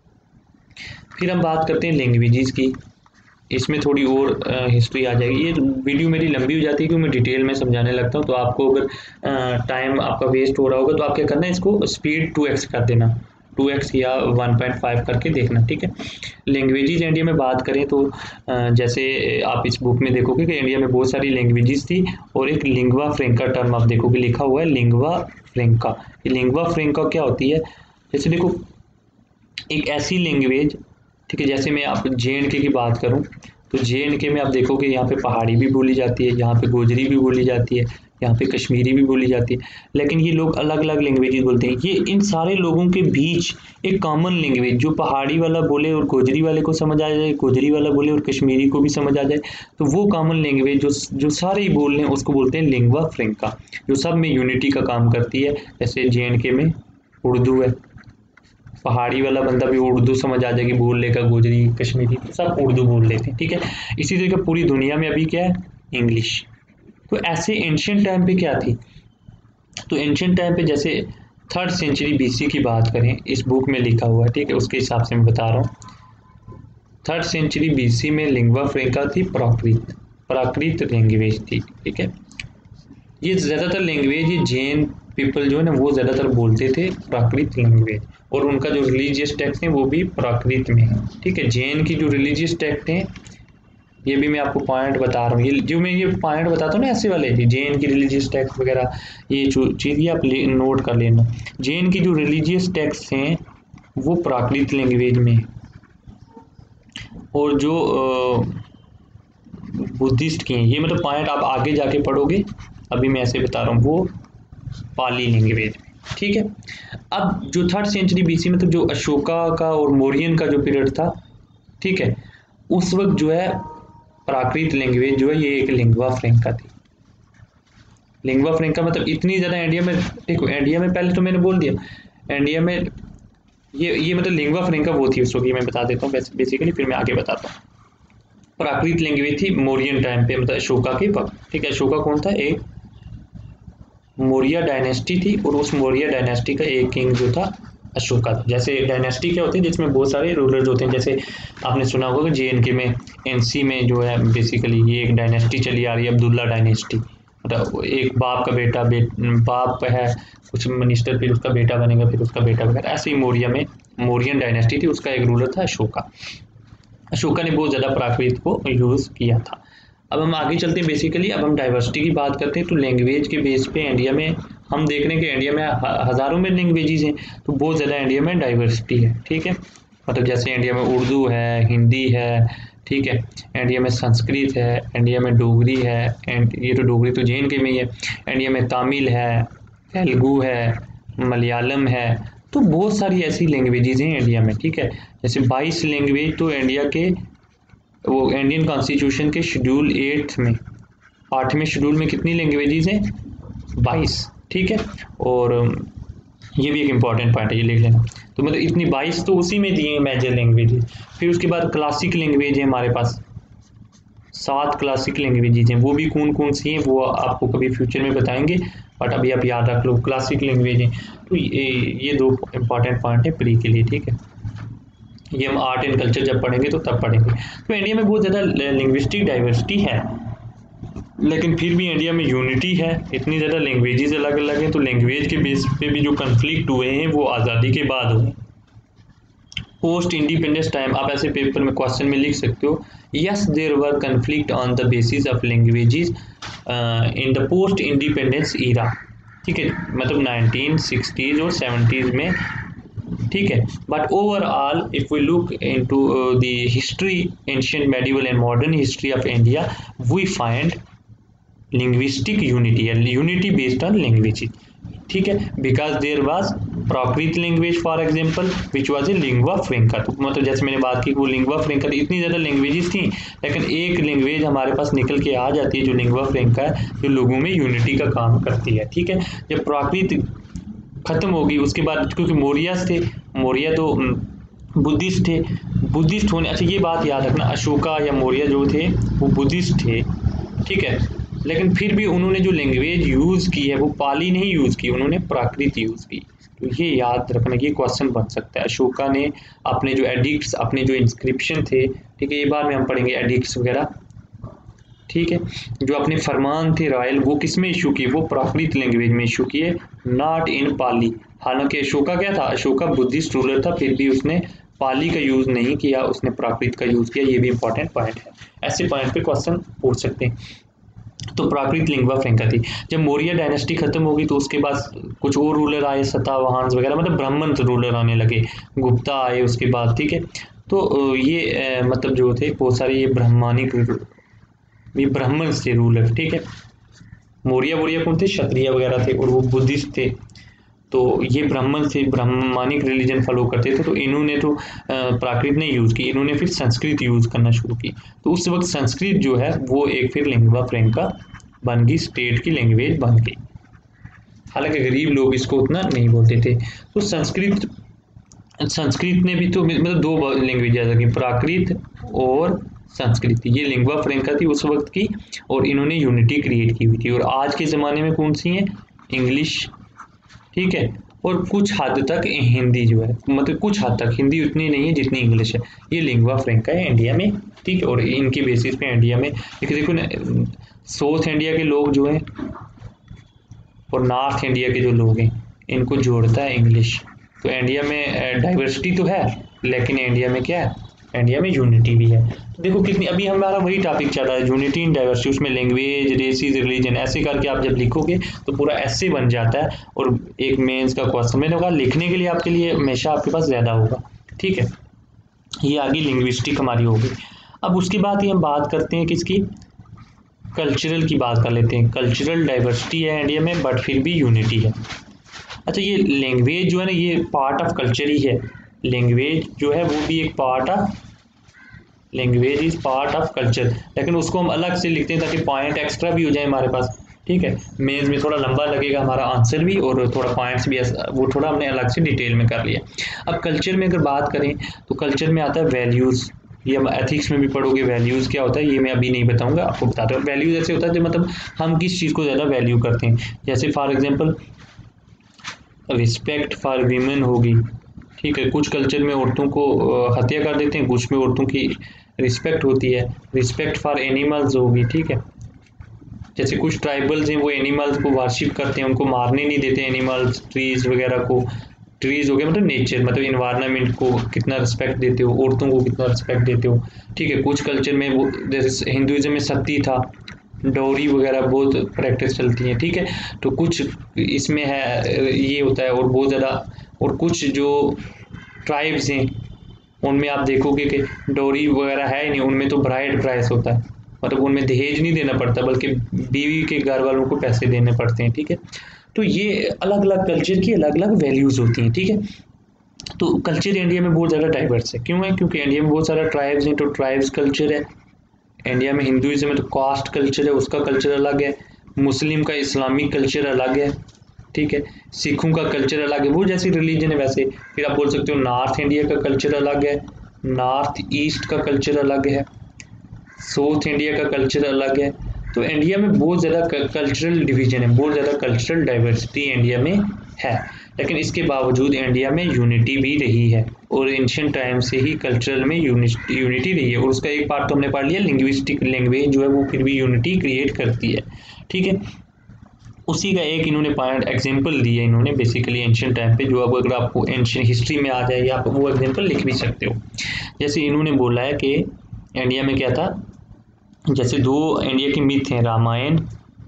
फिर हम बात करते हैं लैंग्वेजेस की, इसमें थोड़ी और हिस्ट्री आ जाएगी। ये वीडियो मेरी लंबी हो जाती है क्योंकि मैं डिटेल में समझाने लगता हूँ, तो आपको अगर टाइम आपका वेस्ट हो रहा होगा तो आप क्या करना है, इसको स्पीड टू एक्स कर देना, टू एक्स या वन पॉइंट फाइव करके देखना, ठीक है। लैंग्वेजेस इंडिया में बात करें तो जैसे आप इस बुक में देखोगे कि इंडिया में बहुत सारी लैंग्वेजेस थी और एक लिंगवा फ्रेंका टर्म आप देखोगे लिखा हुआ है, लिंगवा फ्रेंका। ये लिंगवा फ्रेंका क्या होती है? जैसे देखो, एक ऐसी लैंग्वेज, ठीक है, जैसे मैं आप जे एंड के की बात करूं तो जे एंड के में आप देखोगे यहाँ पे पहाड़ी भी बोली जाती है, यहाँ पे गोजरी भी बोली जाती है, यहाँ पे कश्मीरी भी बोली जाती है, लेकिन ये लोग अलग अलग लैंग्वेजेस बोलते हैं। ये इन सारे लोगों के बीच एक कॉमन लैंग्वेज, जो पहाड़ी वाला बोले और गोजरी वाले को समझ आ जाए, गोजरी वाला बोले और कश्मीरी को भी समझ आ जाए, तो वो कॉमन लैंग्वेज जो जो सारे ही बोल रहे हैं उसको बोलते हैं लिंगवा फ्रेंका, जो सब में यूनिटी का काम करती है। जैसे जे एंड के में उर्दू है, पहाड़ी वाला बंदा भी उर्दू समझ आ जाएगी, बोल लेगा, गोजरी कश्मीरी सब उर्दू बोल लेते हैं, ठीक है। इसी तरीके पूरी दुनिया में अभी क्या है, इंग्लिश। तो ऐसे एंशिएंट टाइम पे क्या थी, तो एंशिएंट टाइम पे जैसे थर्ड सेंचुरी बीसी की बात करें, इस बुक में लिखा हुआ है, ठीक है, उसके हिसाब से मैं बता रहा हूँ। थर्ड सेंचुरी बीसी में लिंगवा फ्रेंका थी, प्राकृत प्राकृत लैंग्वेज थी, ठीक है। ये ज़्यादातर लैंग्वेज ये जैन पीपल जो है ना वो ज़्यादातर बोलते थे प्राकृत लैंग्वेज, और उनका जो रिलीजियस टेक्स्ट है वो भी प्राकृत में है, ठीक है। जैन की जो रिलीजियस टेक्स्ट हैं, ये भी मैं आपको पॉइंट बता रहा हूँ, ये जो मैं ये पॉइंट बताता हूँ ना ऐसे वाले, जैन की रिलीजियस टेक्स्ट वगैरह, ये चीज़ ये आप नोट कर लेना। जैन की जो रिलीजियस टेक्स्ट हैं वो प्राकृत लैंग्वेज में, और जो बुद्धिस्ट की हैं, ये मतलब पॉइंट आप आगे जाके पढ़ोगे, अभी मैं ऐसे बता रहा हूँ, वो पाली लैंग्वेज। ठीक है, अब जो थर्ड सेंचुरी बीसी मतलब जो अशोका का और मौर्यन का जो पीरियड था, ठीक है, उस वक्त जो है प्राकृत लैंग्वेज जो है ये एक लिंग्वा फ्रैंका थी। लिंग्वा फ्रैंका मतलब इतनी ज़्यादा इंडिया में, देखो इंडिया में पहले तो मैंने बोल दिया, इंडिया में ये ये मतलब लिंग्वा फ्रैंका वो थी उस वक्त, मैं बता देता हूँ बेसिकली, फिर मैं आगे बताता हूँ। प्राकृत लैंग्वेज थी मौर्यन टाइम पे, मतलब अशोका के वक्त। ठीक है, अशोका कौन था, एक मौर्य डायनेस्टी थी, और उस मौर्य डायनेस्टी का एक किंग जो था अशोका था। जैसे डायनेस्टी क्या होती है, जिसमें बहुत सारे रूलर्स होते हैं, जैसे आपने सुना होगा जे एन के में एनसी में जो है बेसिकली ये एक डायनेस्टी चली आ रही है, अब्दुल्ला डायनेस्टी, मतलब एक बाप का बेटा बे, बाप है कुछ मिनिस्टर, फिर उसका बेटा बनेगा, फिर उसका बेटा वगैरह, ऐसे ही मौर्य में मौर्यन डायनेस्टी थी, उसका एक रूलर था अशोका। अशोका ने बहुत ज़्यादा प्राकृत को यूज़ किया था। अब हम आगे चलते हैं, बेसिकली अब हम डाइवर्सिटी की बात करते हैं। तो लैंग्वेज के बेस पे इंडिया में हम देख रहे हैं कि इंडिया में हज़ारों में लैंग्वेजेस हैं, तो बहुत ज़्यादा इंडिया में डाइवर्सिटी है। ठीक है, मतलब जैसे इंडिया में उर्दू है, हिंदी है, ठीक है, इंडिया में संस्कृत है, इंडिया में डोगरी है, एंड ये तो डोगरी तो जे एन के में ही है, इंडिया में तमिल है, तेलुगु है, मलयालम है, तो बहुत सारी ऐसी लैंग्वेजेस हैं इंडिया में। ठीक है, जैसे बाईस लैंग्वेज तो इंडिया के वो इंडियन कॉन्स्टिट्यूशन के शेड्यूल एट्थ में, आठवें शेड्यूल में कितनी लैंग्वेजेस हैं, बाईस। ठीक है, और ये भी एक इम्पॉर्टेंट पॉइंट है, ये लिख लेना। तो मतलब इतनी बाईस तो उसी में दिए हैं मेजर लैंग्वेजेस। फिर उसके बाद क्लासिक लैंग्वेज है हमारे पास, सात क्लासिक लैंग्वेजेस हैं, वो भी कौन कौन सी हैं वो आपको कभी फ्यूचर में बताएंगे, बट अभी आप याद रख लो क्लासिक लैंग्वेज हैं। तो ये ये दो इम्पॉर्टेंट पॉइंट है प्री के लिए। ठीक है, ये हम आर्ट एंड कल्चर जब पढ़ेंगे तो तब पढ़ेंगे। तो इंडिया में बहुत ज़्यादा लिंग्विस्टिक डाइवर्सिटी है, लेकिन फिर भी इंडिया में यूनिटी है। इतनी ज़्यादा लैंग्वेजेस अलग अलग हैं, तो लैंग्वेज के बेस पे भी जो कन्फ्लिक्ट हुए हैं वो आज़ादी के बाद हुए। पोस्ट इंडिपेंडेंस टाइम, आप ऐसे पेपर में क्वेश्चन में लिख सकते हो, yes there were conflict on the basis of languages in the post independence era. ठीक है, मतलब नाइनटीन सिक्सटीज़ और सेवेंटीज़ में। ठीक है, but overall if we look into the history, ancient, medieval and modern history of India, we find linguistic unity, unity based on languages. ठीक है, because there was Prakrit language for example which was a lingua franca. तो मतलब जैसे मैंने बात की वो lingua फ्रैंका, इतनी ज़्यादा लैंग्वेजेस थी, लेकिन एक लैंग्वेज हमारे पास निकल के आ जाती है जो लिंग्वा फ्रैंका है, जो लोगों में यूनिटी का काम करती है। ठीक है, जब प्राकृत खत्म होगी उसके बाद, क्योंकि मौर्यस थे, मौर्य तो बुद्धिस्ट थे, बुद्धिस्ट होने, अच्छा ये बात याद रखना, अशोका या मौर्य जो थे वो बुद्धिस्ट थे। ठीक है, लेकिन फिर भी उन्होंने जो लैंग्वेज यूज़ की है वो पाली नहीं यूज़ की, उन्होंने प्राकृत यूज़ की। तो ये याद रखना, ये क्वेश्चन बन सकता है। अशोका ने अपने जो एडिक्ट्स, अपने जो इंस्क्रिप्शन थे, ठीक है, ये बाद में हम पढ़ेंगे एडिक्ट्स वगैरह। ठीक है, जो अपने फरमान थे रॉयल, वो किस में इशू किए, वो प्राकृत लैंग्वेज में इशू किए, नॉट इन पाली। हालांकि अशोका क्या था, अशोका बुद्धिस्ट रूलर था, फिर भी उसने पाली का यूज़ नहीं किया, उसने प्राकृत का यूज़ किया। ये भी इंपॉर्टेंट पॉइंट है, ऐसे पॉइंट पे क्वेश्चन पूछ सकते हैं। तो प्राकृत लिंग्वा फ्रैंका थी। जब मौर्य डायनेस्टी खत्म होगी तो उसके बाद कुछ और रूलर आए, सतावाहन वगैरह, मतलब ब्राह्मण रूलर आने लगे, गुप्ता आए उसके बाद। ठीक है, तो ये मतलब जो थे बहुत सारे ये ब्राह्मणिक, ये ब्राह्मण थे रूलर। ठीक है, मौर्य मौर्य कौन थे, क्षत्रिय वगैरह थे, और वो बुद्धिस्ट थे, तो ये ब्राह्मण थे, ब्राह्मणिक रिलीजन फॉलो करते थे। तो इन्होंने तो प्राकृत नहीं यूज़ की, इन्होंने फिर संस्कृत यूज़ करना शुरू की। तो उस वक्त संस्कृत जो है वो एक फिर लिंग्वा फ्रैंका बन गई, स्टेट की लैंग्वेज बन गई। हालांकि गरीब लोग इसको उतना नहीं बोलते थे। तो संस्कृत संस्कृत ने भी तो मतलब दो लैंग्वेज आ गई, प्राकृत और संस्कृत, ये लिंग्वा फ्रैंका थी उस वक्त की, और इन्होंने यूनिटी क्रिएट की हुई थी। और आज के ज़माने में कौन सी हैं, इंग्लिश, ठीक है, और कुछ हद तक हिंदी जो है, मतलब कुछ हद तक हिंदी उतनी नहीं है जितनी इंग्लिश है। ये लिंग्वा फ्रैंका है इंडिया में। ठीक है, और इनके बेसिस पे इंडिया में देखो देखो ना, साउथ इंडिया के लोग जो हैं और नॉर्थ इंडिया के जो लोग हैं, इनको जोड़ता है इंग्लिश। तो इंडिया में डाइवर्सिटी तो है, लेकिन इंडिया में क्या है, इंडिया में यूनिटी भी है। तो देखो कितनी, अभी हमारा वही टॉपिक चल रहा है, यूनिटी इन डाइवर्सिटी, उसमें लैंग्वेज, रेसिस, रिलीजन, ऐसे करके आप जब लिखोगे तो पूरा ऐसे बन जाता है। और एक मेंस का क्वेश्चन मैंने कहा लिखने के लिए आपके लिए हमेशा आपके पास ज़्यादा होगा। ठीक है, ये आगे लिंग्विस्टिक हमारी हो गई। अब उसके बाद ही हम बात करते हैं किसकी, कल्चरल की बात कर लेते हैं। कल्चरल डाइवर्सिटी है इंडिया में बट फिर भी यूनिटी है। अच्छा, ये लैंग्वेज जो है ना ये पार्ट ऑफ कल्चर ही है। लैंग्वेज जो है वो भी एक part of, language is part of culture, लेकिन उसको हम अलग से लिखते हैं ताकि पॉइंट एक्स्ट्रा भी हो जाए हमारे पास। ठीक है, मेंस में थोड़ा लंबा लगेगा हमारा आंसर भी और थोड़ा पॉइंट्स भी, वो थोड़ा हमने अलग से डिटेल में कर लिया। अब कल्चर में अगर बात करें तो कल्चर में आता है वैल्यूज़। ये हम एथिक्स में भी पढ़ोगे, वैल्यूज़ क्या होता है ये मैं अभी नहीं बताऊंगा, आपको बताता हूँ। वैल्यूज़ ऐसे होता है मतलब हम किस चीज़ को ज़्यादा वैल्यू करते हैं। जैसे for example respect for women होगी। ठीक है, कुछ कल्चर में औरतों को हत्या कर देते हैं, कुछ में औरतों की रिस्पेक्ट होती है। रिस्पेक्ट फॉर एनिमल्स होगी। ठीक है, जैसे कुछ ट्राइबल्स हैं वो एनिमल्स को वर्शिप करते हैं, उनको मारने नहीं देते एनिमल्स, ट्रीज वगैरह को। ट्रीज हो गया मतलब नेचर, मतलब इन्वायरमेंट को कितना रिस्पेक्ट देते हो, औरतों को कितना रिस्पेक्ट देते हो। ठीक है, कुछ कल्चर में वो जैसे हिंदुइज्म में सती था, डोरी वगैरह बहुत प्रैक्टिस चलती है। ठीक है, तो कुछ इसमें है ये होता है और बहुत ज़्यादा। और कुछ जो ट्राइब्स हैं उनमें आप देखोगे कि डोरी वगैरह है ही नहीं, उनमें तो ब्राइड प्राइस होता है, मतलब उनमें दहेज नहीं देना पड़ता बल्कि बीवी के घर वालों को पैसे देने पड़ते हैं। ठीक है, तो ये अलग अलग कल्चर की अलग अलग वैल्यूज़ होती हैं। ठीक है, तो कल्चर इंडिया में बहुत ज़्यादा डाइवर्स है। क्यों है? क्योंकि इंडिया में बहुत सारा ट्राइब्स हैं, तो ट्राइब्स कल्चर है। इंडिया में हिंदुइज्म है तो कास्ट कल्चर है, उसका कल्चर अलग है। मुस्लिम का इस्लामिक कल्चर अलग है। ठीक है, सिखों का कल्चर अलग है, वो जैसी रिलीजन है वैसे। फिर आप बोल सकते हो नॉर्थ इंडिया का कल्चर अलग है, नॉर्थ ईस्ट का कल्चर अलग है, साउथ इंडिया का कल्चर अलग है। तो इंडिया में बहुत ज़्यादा कल्चरल डिवीजन है, बहुत ज़्यादा कल्चरल डाइवर्सिटी इंडिया में है। लेकिन इसके बावजूद इंडिया में यूनिटी भी रही है और एंशिएंट टाइम से ही कल्चरल में यूनिटी रही है। और उसका एक पार्ट तो हमने पढ़ लिया, लिंग्विस्टिक, लैंग्वेज जो है वो फिर भी यूनिटी क्रिएट करती है। ठीक है, उसी का एक इन्होंने पॉइंट एग्जांपल दिया इन्होंने बेसिकली एंशिएंट टाइम पे, जो अब अगर आपको एंशिएंट हिस्ट्री में आ जाए या आप वो एग्जांपल लिख भी सकते हो। जैसे इन्होंने बोला है कि इंडिया में क्या था, जैसे दो इंडिया की मिथ हैं, रामायण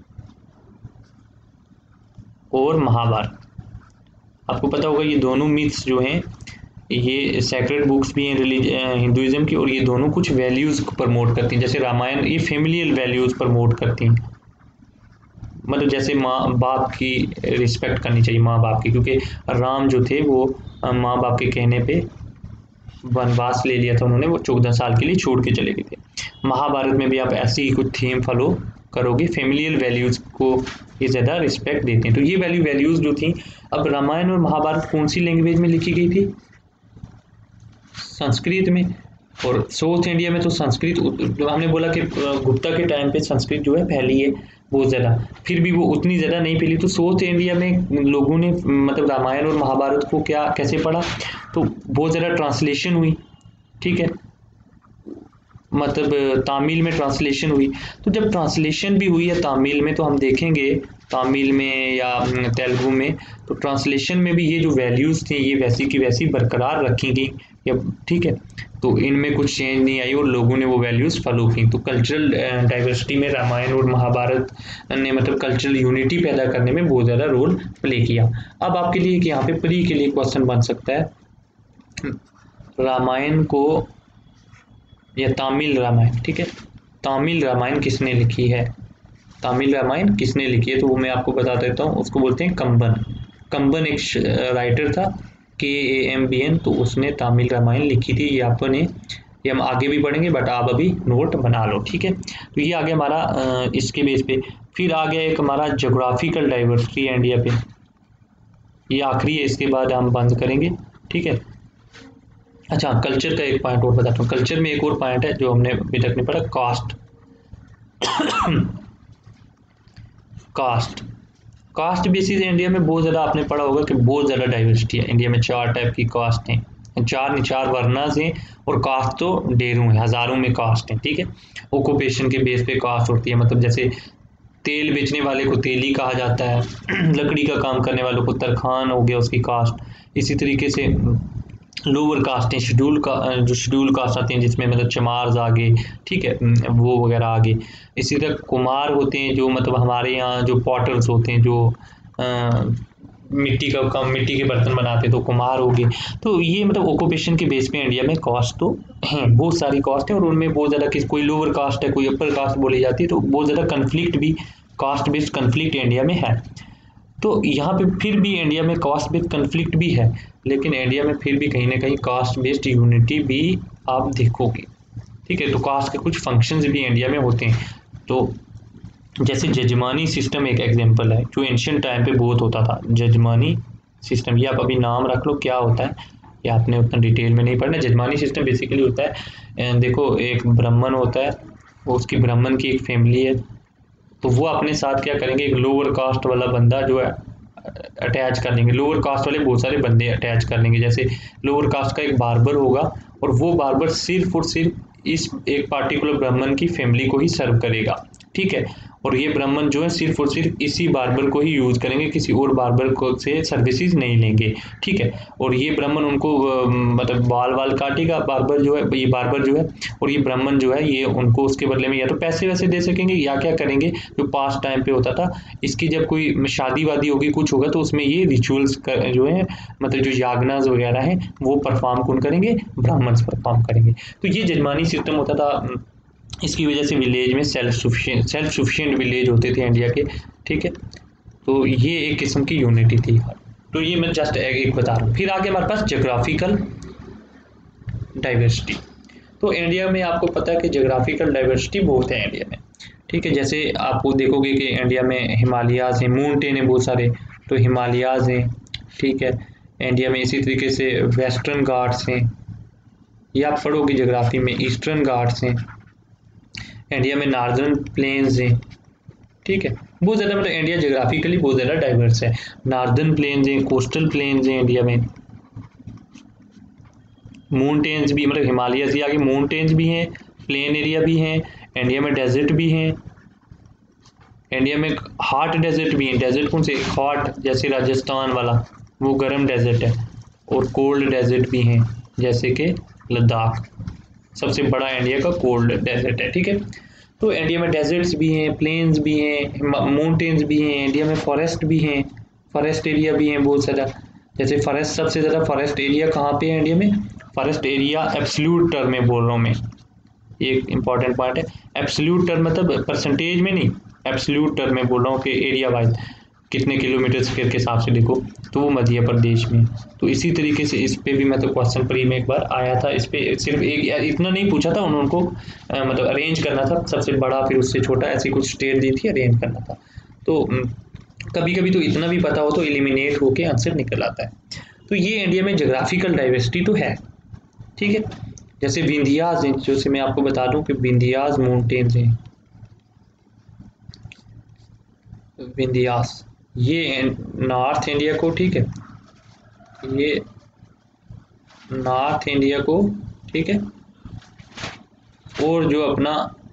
और महाभारत। आपको पता होगा ये दोनों मिथ्स जो हैं ये सैक्रेड बुक्स भी हैं रिलीजन हिंदुइज्म की, और ये दोनों कुछ वैल्यूज़ को प्रमोट करती हैं। जैसे रामायण ये फैमिलियल वैल्यूज़ प्रमोट करती हैं, मतलब जैसे माँ बाप की रिस्पेक्ट करनी चाहिए, माँ बाप की, क्योंकि राम जो थे वो माँ बाप के कहने पे वनवास ले लिया था उन्होंने, वो चौदह साल के लिए छोड़ के चले गए थे। महाभारत में भी आप ऐसी ही कुछ थीम फॉलो करोगे, फैमिलियल वैल्यूज़ को ये ज़्यादा रिस्पेक्ट देते हैं। तो ये वैल्यू वैल्यूज़ जो थी, अब रामायण और महाभारत कौन सी लैंग्वेज में लिखी गई थी? संस्कृत में। और साउथ इंडिया में तो संस्कृत, जो हमने बोला कि गुप्ता के टाइम पे संस्कृत जो है फैली है बहुत ज़्यादा, फिर भी वो उतनी ज़्यादा नहीं फैली। तो साउथ इंडिया में लोगों ने मतलब रामायण और महाभारत को क्या कैसे पढ़ा, तो बहुत ज़्यादा ट्रांसलेशन हुई। ठीक है, मतलब तमिल में ट्रांसलेशन हुई। तो जब ट्रांसलेशन भी हुई है तमिल में, तो हम देखेंगे तमिल में या तेलुगु में, तो ट्रांसलेशन में भी ये जो वैल्यूज़ थी ये वैसी की वैसी बरकरार रखी गई। या ठीक है, तो इनमें कुछ चेंज नहीं आई और लोगों ने वो वैल्यूज़ फॉलो की। तो कल्चरल डाइवर्सिटी में रामायण और महाभारत ने मतलब कल्चरल यूनिटी पैदा करने में बहुत ज़्यादा रोल प्ले किया। अब आपके लिए कि यहाँ पे प्री के लिए क्वेश्चन बन सकता है, रामायण को या तमिल रामायण, ठीक है, तमिल रामायण किसने लिखी है? तमिल रामायण किसने लिखी है? तो वो मैं आपको बता देता हूँ, उसको बोलते हैं कंबन। कंबन एक राइटर था, के ए एम बी एन, तो उसने तमिल रामायण लिखी थी। ये आपने ये हम आगे भी पढ़ेंगे बट आप अभी नोट बना लो। ठीक है, तो ये आ गया हमारा इसके बेस पे। फिर आ गया एक हमारा जोग्राफिकल डाइवर्सिटी है इंडिया पे, ये आखिरी है, इसके बाद हम बंद करेंगे। ठीक है, अच्छा कल्चर का एक पॉइंट और बताता हूँ। कल्चर में एक और पॉइंट है जो हमने अभी तक नहीं पढ़ा, caste. Caste caste basis India में बहुत ज़्यादा आपने पढ़ा होगा कि बहुत ज़्यादा डाइवर्सिटी है इंडिया में। चार टाइप की कास्ट हैं, चार नहीं चार वर्नास हैं, और कास्ट तो ढेरों हैं, हज़ारों में कास्ट हैं। ठीक है, ऑक्यूपेशन के बेस पे कास्ट होती है, मतलब जैसे तेल बेचने वाले को तेली कहा जाता है, लकड़ी का काम करने वालों को तरखान हो गया उसकी कास्ट। इसी तरीके से लोअर कास्ट हैं, शेड्यूल का जो शेड्यूल कास्ट आते हैं जिसमें मतलब चमार्स आगे, ठीक है, वो वगैरह आगे। इसी तरह कुमार होते हैं जो मतलब हमारे यहाँ जो पॉटर्स होते हैं, जो आ, मिट्टी का काम, मिट्टी के बर्तन बनाते तो कुम्हार हो गए। तो ये मतलब ऑक्यूपेशन के बेस पे इंडिया में कास्ट तो हैं, बहुत सारी कास्ट है, और उनमें बहुत ज़्यादा किस कोई लोअर कास्ट है, कोई अपर कास्ट बोली जाती है, तो बहुत ज़्यादा कन्फ्लिक्ट भी, कास्ट बेस्ड कन्फ्लिक्ट इंडिया में है। तो यहाँ पे फिर भी इंडिया में कास्ट बेस्ड कन्फ्लिक्ट भी है, लेकिन इंडिया में फिर भी कहीं ना कहीं कास्ट बेस्ड यूनिटी भी आप देखोगे, ठीक है। तो कास्ट के कुछ फंक्शंस भी इंडिया में होते हैं। तो जैसे जजमानी सिस्टम एक एग्जांपल है, जो एंशियंट टाइम पे बहुत होता था, जजमानी सिस्टम। ये आप अभी नाम रख लो क्या होता है, ये आपने उतना डिटेल में नहीं पढ़ना। जजमानी सिस्टम बेसिकली होता है, देखो एक ब्राह्मण होता है, वो उसकी ब्राह्मण की एक फैमिली है, तो वो अपने साथ क्या करेंगे, एक लोअर कास्ट वाला बंदा जो है अटैच कर लेंगे, लोअर कास्ट वाले बहुत सारे बंदे अटैच कर लेंगे। जैसे लोअर कास्ट का एक बार्बर होगा, और वो बार्बर सिर्फ और सिर्फ इस एक पार्टिकुलर ब्राह्मण की फैमिली को ही सर्व करेगा, ठीक है। और ये ब्राह्मण जो है सिर्फ और सिर्फ इसी बार्बर को ही यूज़ करेंगे, किसी और बार्बर को से सर्विसेज नहीं लेंगे, ठीक है। और ये ब्राह्मण उनको मतलब बाल वाल काटेगा, बार्बर जो है, ये बार्बर जो है, और ये ब्राह्मण जो है ये उनको उसके बदले में या तो पैसे वैसे दे सकेंगे, या क्या करेंगे, जो पास्ट टाइम पे होता था, इसकी जब कोई शादी वादी होगी, कुछ होगा, तो उसमें ये रिचुअल्स जो है, मतलब जो यागनाज वगैरह हैं, वो परफॉर्म कौन करेंगे, ब्राह्मण्स परफॉर्म करेंगे। तो ये जजमानी सिस्टम होता था। इसकी वजह से विलेज में self sufficient self sufficient village होते थे इंडिया के, ठीक है। तो ये एक किस्म की यूनिटी थी। तो ये मैं जस्ट एक बता रहा हूँ। फिर आगे हमारे पास जोग्राफिकल डाइवर्सिटी। तो इंडिया में आपको पता है कि जोग्राफिकल डाइवर्सिटी बहुत है इंडिया में, ठीक है। जैसे आप देखोगे कि इंडिया में हिमालयाज हैं, माउंटेन हैं बहुत सारे, तो हिमालयाज हैं, ठीक है। इंडिया में इसी तरीके से वेस्टर्न घाट्स हैं, या आप पढ़ोगे जोग्राफी में ईस्टर्न घाट्स हैं। इंडिया में नॉर्दर्न प्लेन्स हैं, ठीक है। बहुत ज़्यादा मतलब इंडिया जोग्राफिकली बहुत ज़्यादा डाइवर्स है। नॉर्दर्न प्लेन्स हैं, कोस्टल प्लेन्स हैं इंडिया में, माउंटेन्स भी, मतलब हिमालय से आगे माउंटेन्स भी हैं, प्लेन एरिया भी हैं, इंडिया में डेजर्ट भी हैं, इंडिया में हॉट डेजर्ट भी हैं। डेजर्ट कौन से, हॉट जैसे राजस्थान वाला, वो गर्म डेजर्ट है, और कोल्ड डेजर्ट भी हैं जैसे कि लद्दाख, सबसे बड़ा इंडिया का कोल्ड डेजर्ट है, ठीक है। तो इंडिया में डेजर्ट्स भी हैं, प्लेन्स भी हैं, माउंटेन्स भी हैं, इंडिया में फॉरेस्ट भी हैं, फॉरेस्ट एरिया भी हैं बहुत ज़्यादा। जैसे फॉरेस्ट, सबसे ज़्यादा फॉरेस्ट एरिया कहाँ पे है इंडिया में, फॉरेस्ट एरिया एब्सोल्यूट टर्म में बोल रहा हूँ मैं, ये एक इंपॉर्टेंट पॉइंट है। एब्सोल्यूट टर्म मतलब परसेंटेज में नहीं, एब्सोल्यूट टर्म में बोल रहा हूँ कि एरिया वाइज कितने किलोमीटर स्क्वायर के हिसाब से देखो, तो वो मध्य प्रदेश में। तो इसी तरीके से इस पे भी मैं तो क्वेश्चन प्री में एक बार आया था, इस पे सिर्फ एक इतना नहीं पूछा था उन्होंने को, मतलब अरेंज करना था, सबसे बड़ा फिर उससे छोटा, ऐसी कुछ स्टेट दी थी, अरेंज करना था। तो कभी कभी तो इतना भी पता हो तो एलिमिनेट होके आंसर निकल आता है। तो ये इंडिया में जोग्राफिकल डाइवर्सिटी तो है, ठीक है। जैसे विंध्यास हैं, जैसे मैं आपको बता दूं कि विंध्यास माउंटेन्स हैं, विंध्यास ये नॉर्थ इंडिया को, ठीक है, ये नॉर्थ इंडिया को, ठीक है, और जो अपना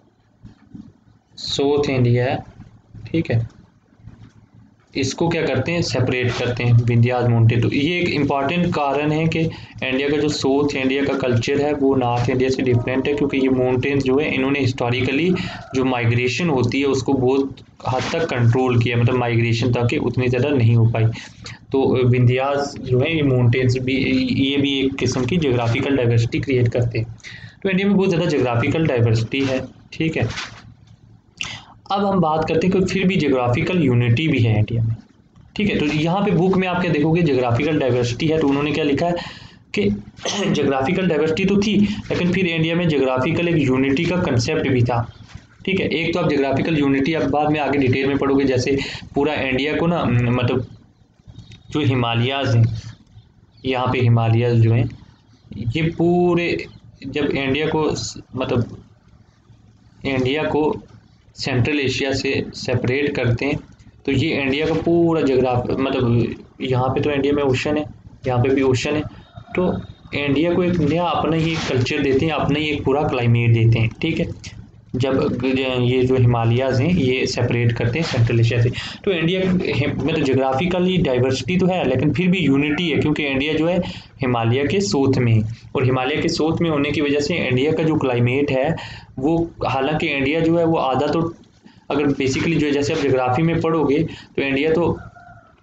साउथ इंडिया है, ठीक है, इसको क्या करते हैं, सेपरेट करते हैं, विंध्यास माउंटेन। तो ये एक इम्पॉर्टेंट कारण है कि इंडिया का जो साउथ इंडिया का कल्चर है वो नॉर्थ इंडिया से डिफरेंट है, क्योंकि ये माउंटेन्स जो है इन्होंने हिस्टोरिकली जो माइग्रेशन होती है उसको बहुत हद तक कंट्रोल किया, मतलब माइग्रेशन ताकि उतनी ज़्यादा नहीं हो पाई। तो विंध्यास जो है ये माउंटेन्स भी, ये भी एक किस्म की जोग्राफिकल डाइवर्सिटी क्रिएट करते हैं। तो इंडिया में बहुत ज़्यादा जोग्राफिकल डाइवर्सिटी है, ठीक है। अब हम बात करते हैं कि फिर भी जोग्राफिकल यूनिटी भी है इंडिया में, ठीक है। तो यहाँ पे बुक में आप क्या देखोगे, जोग्राफिकल डाइवर्सिटी है, तो उन्होंने क्या लिखा है कि जोग्राफिकल डाइवर्सिटी तो थी, लेकिन फिर इंडिया में जोग्राफिकल एक यूनिटी का कंसेप्ट भी था, ठीक है। एक तो आप जोग्राफिकल यूनिटी आप बाद में आगे डिटेल में पढ़ोगे, जैसे पूरा इंडिया को ना, मतलब जो हिमालयाज हैं, यहाँ पे हिमालयाज जो हैं ये पूरे, जब इंडिया को मतलब इंडिया को सेंट्रल एशिया से सेपरेट करते हैं, तो ये इंडिया का पूरा जोग्राफ, मतलब यहाँ पे तो इंडिया में ओशन है, यहाँ पे भी ओशन है, तो इंडिया को एक नया अपना ही कल्चर देते हैं, अपना ही एक पूरा क्लाइमेट देते हैं, ठीक है। जब ये जो हिमालयाज हैं ये सेपरेट करते हैं सेंट्रल एशिया से, तो इंडिया में तो जोग्राफिकली डाइवर्सिटी तो है, लेकिन फिर भी यूनिटी है, क्योंकि इंडिया जो है हिमालय के साउथ में, और हिमालय के साउथ में होने की वजह से इंडिया का जो क्लाइमेट है वो, हालांकि इंडिया जो है वो आधा तो, अगर बेसिकली जो है जैसे आप जोग्राफी में पढ़ोगे तो इंडिया तो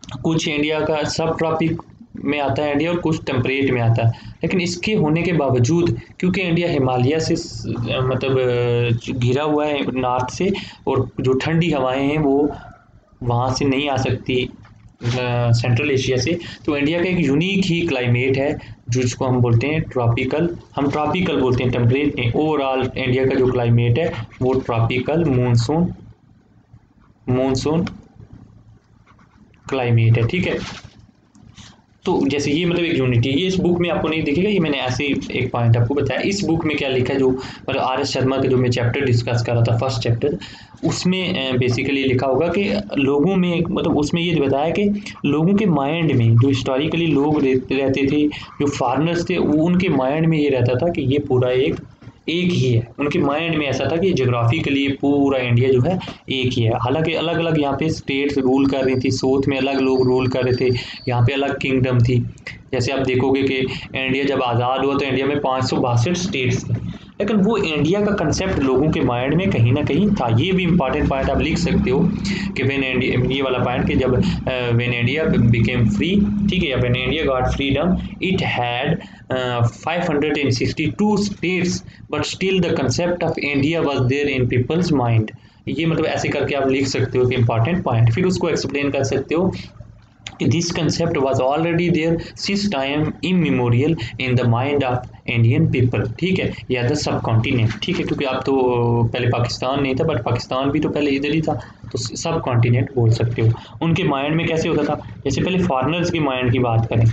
कुछ इंडिया का सब ट्रॉपिक में आता है इंडिया और कुछ टेम्परेट में आता है, लेकिन इसके होने के बावजूद क्योंकि इंडिया हिमालय से मतलब घिरा हुआ है नॉर्थ से, और जो ठंडी हवाएं हैं वो वहाँ से नहीं आ सकती सेंट्रल एशिया से, तो इंडिया का एक यूनिक ही क्लाइमेट है जिसको हम बोलते हैं ट्रॉपिकल। हम ट्रॉपिकल बोलते हैं, टेम्परेट नहीं। ओवरऑल इंडिया का जो क्लाइमेट है वो ट्रॉपिकल मूनसून मूनसून क्लाइमेट है, ठीक है। तो जैसे ये मतलब एक यूनिटी, ये इस बुक में आपको नहीं दिखेगा, ये मैंने ऐसे एक पॉइंट आपको बताया। इस बुक में क्या लिखा है, जो मतलब आर एस शर्मा का जो मैं चैप्टर डिस्कस कर रहा था फर्स्ट चैप्टर, उसमें बेसिकली लिखा होगा कि लोगों में मतलब उसमें ये बताया कि लोगों के माइंड में जो हिस्टोरिकली लोग रहते थे, जो फॉरेनर्स थे, वो उनके माइंड में ये रहता था कि ये पूरा एक एक ही है। उनके माइंड में ऐसा था कि ज्योग्राफिकली पूरा इंडिया जो है एक ही है। हालांकि अलग अलग यहाँ पे स्टेट्स रूल कर रही थी, साउथ में अलग लोग रूल कर रहे थे, यहाँ पे अलग किंगडम थी। जैसे आप देखोगे कि इंडिया जब आज़ाद हुआ तो इंडिया में पाँच सौ बासठ स्टेट्स थे, लेकिन वो इंडिया का कंसेप्ट लोगों के माइंड में कहीं ना कहीं था। ये भी इंपॉर्टेंट पॉइंट आप लिख सकते हो कि व्हेन इंडिया, ये वाला पॉइंट कि जब व्हेन इंडिया बिकेम फ्री, ठीक है, या when India got freedom it had five hundred sixty-two states but still the concept of India was there in people's mind। ये मतलब ऐसे करके आप लिख सकते हो कि इंपॉर्टेंट पॉइंट, फिर उसको एक्सप्लेन कर सकते हो कि this concept was already there since time immemorial in the mind of Indian people, ठीक है, या द सब कॉन्टिनेंट, ठीक है, क्योंकि आप तो पहले पाकिस्तान नहीं था, बट पाकिस्तान भी तो पहले इधर ही था, तो सब कॉन्टिनेंट बोल सकते हो। उनके माइंड में कैसे होता था, जैसे पहले फॉरेनर्स के माइंड की बात करें,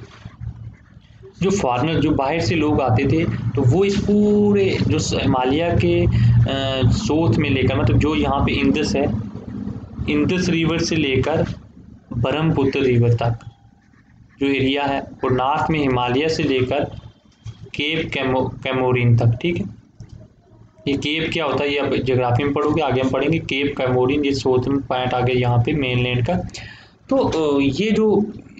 जो फॉरेनर जो बाहर से लोग आते थे, तो वो इस पूरे जो हिमालय के साउथ में लेकर, मतलब जो यहाँ पे इंदस है, इंदस रिवर से लेकर ब्रह्मपुत्र रिवर तक जो एरिया है, और नॉर्थ में हिमालय से लेकर केप कैमो कैमोरिन तक, ठीक है। ये केप क्या होता है ये आप ज्योग्राफी में पढ़ोगे, आगे हम पढ़ेंगे। केप कैमोरिन ये साउथ में पॉइंट आ गया यहाँ पे मेनलैंड का। तो ये जो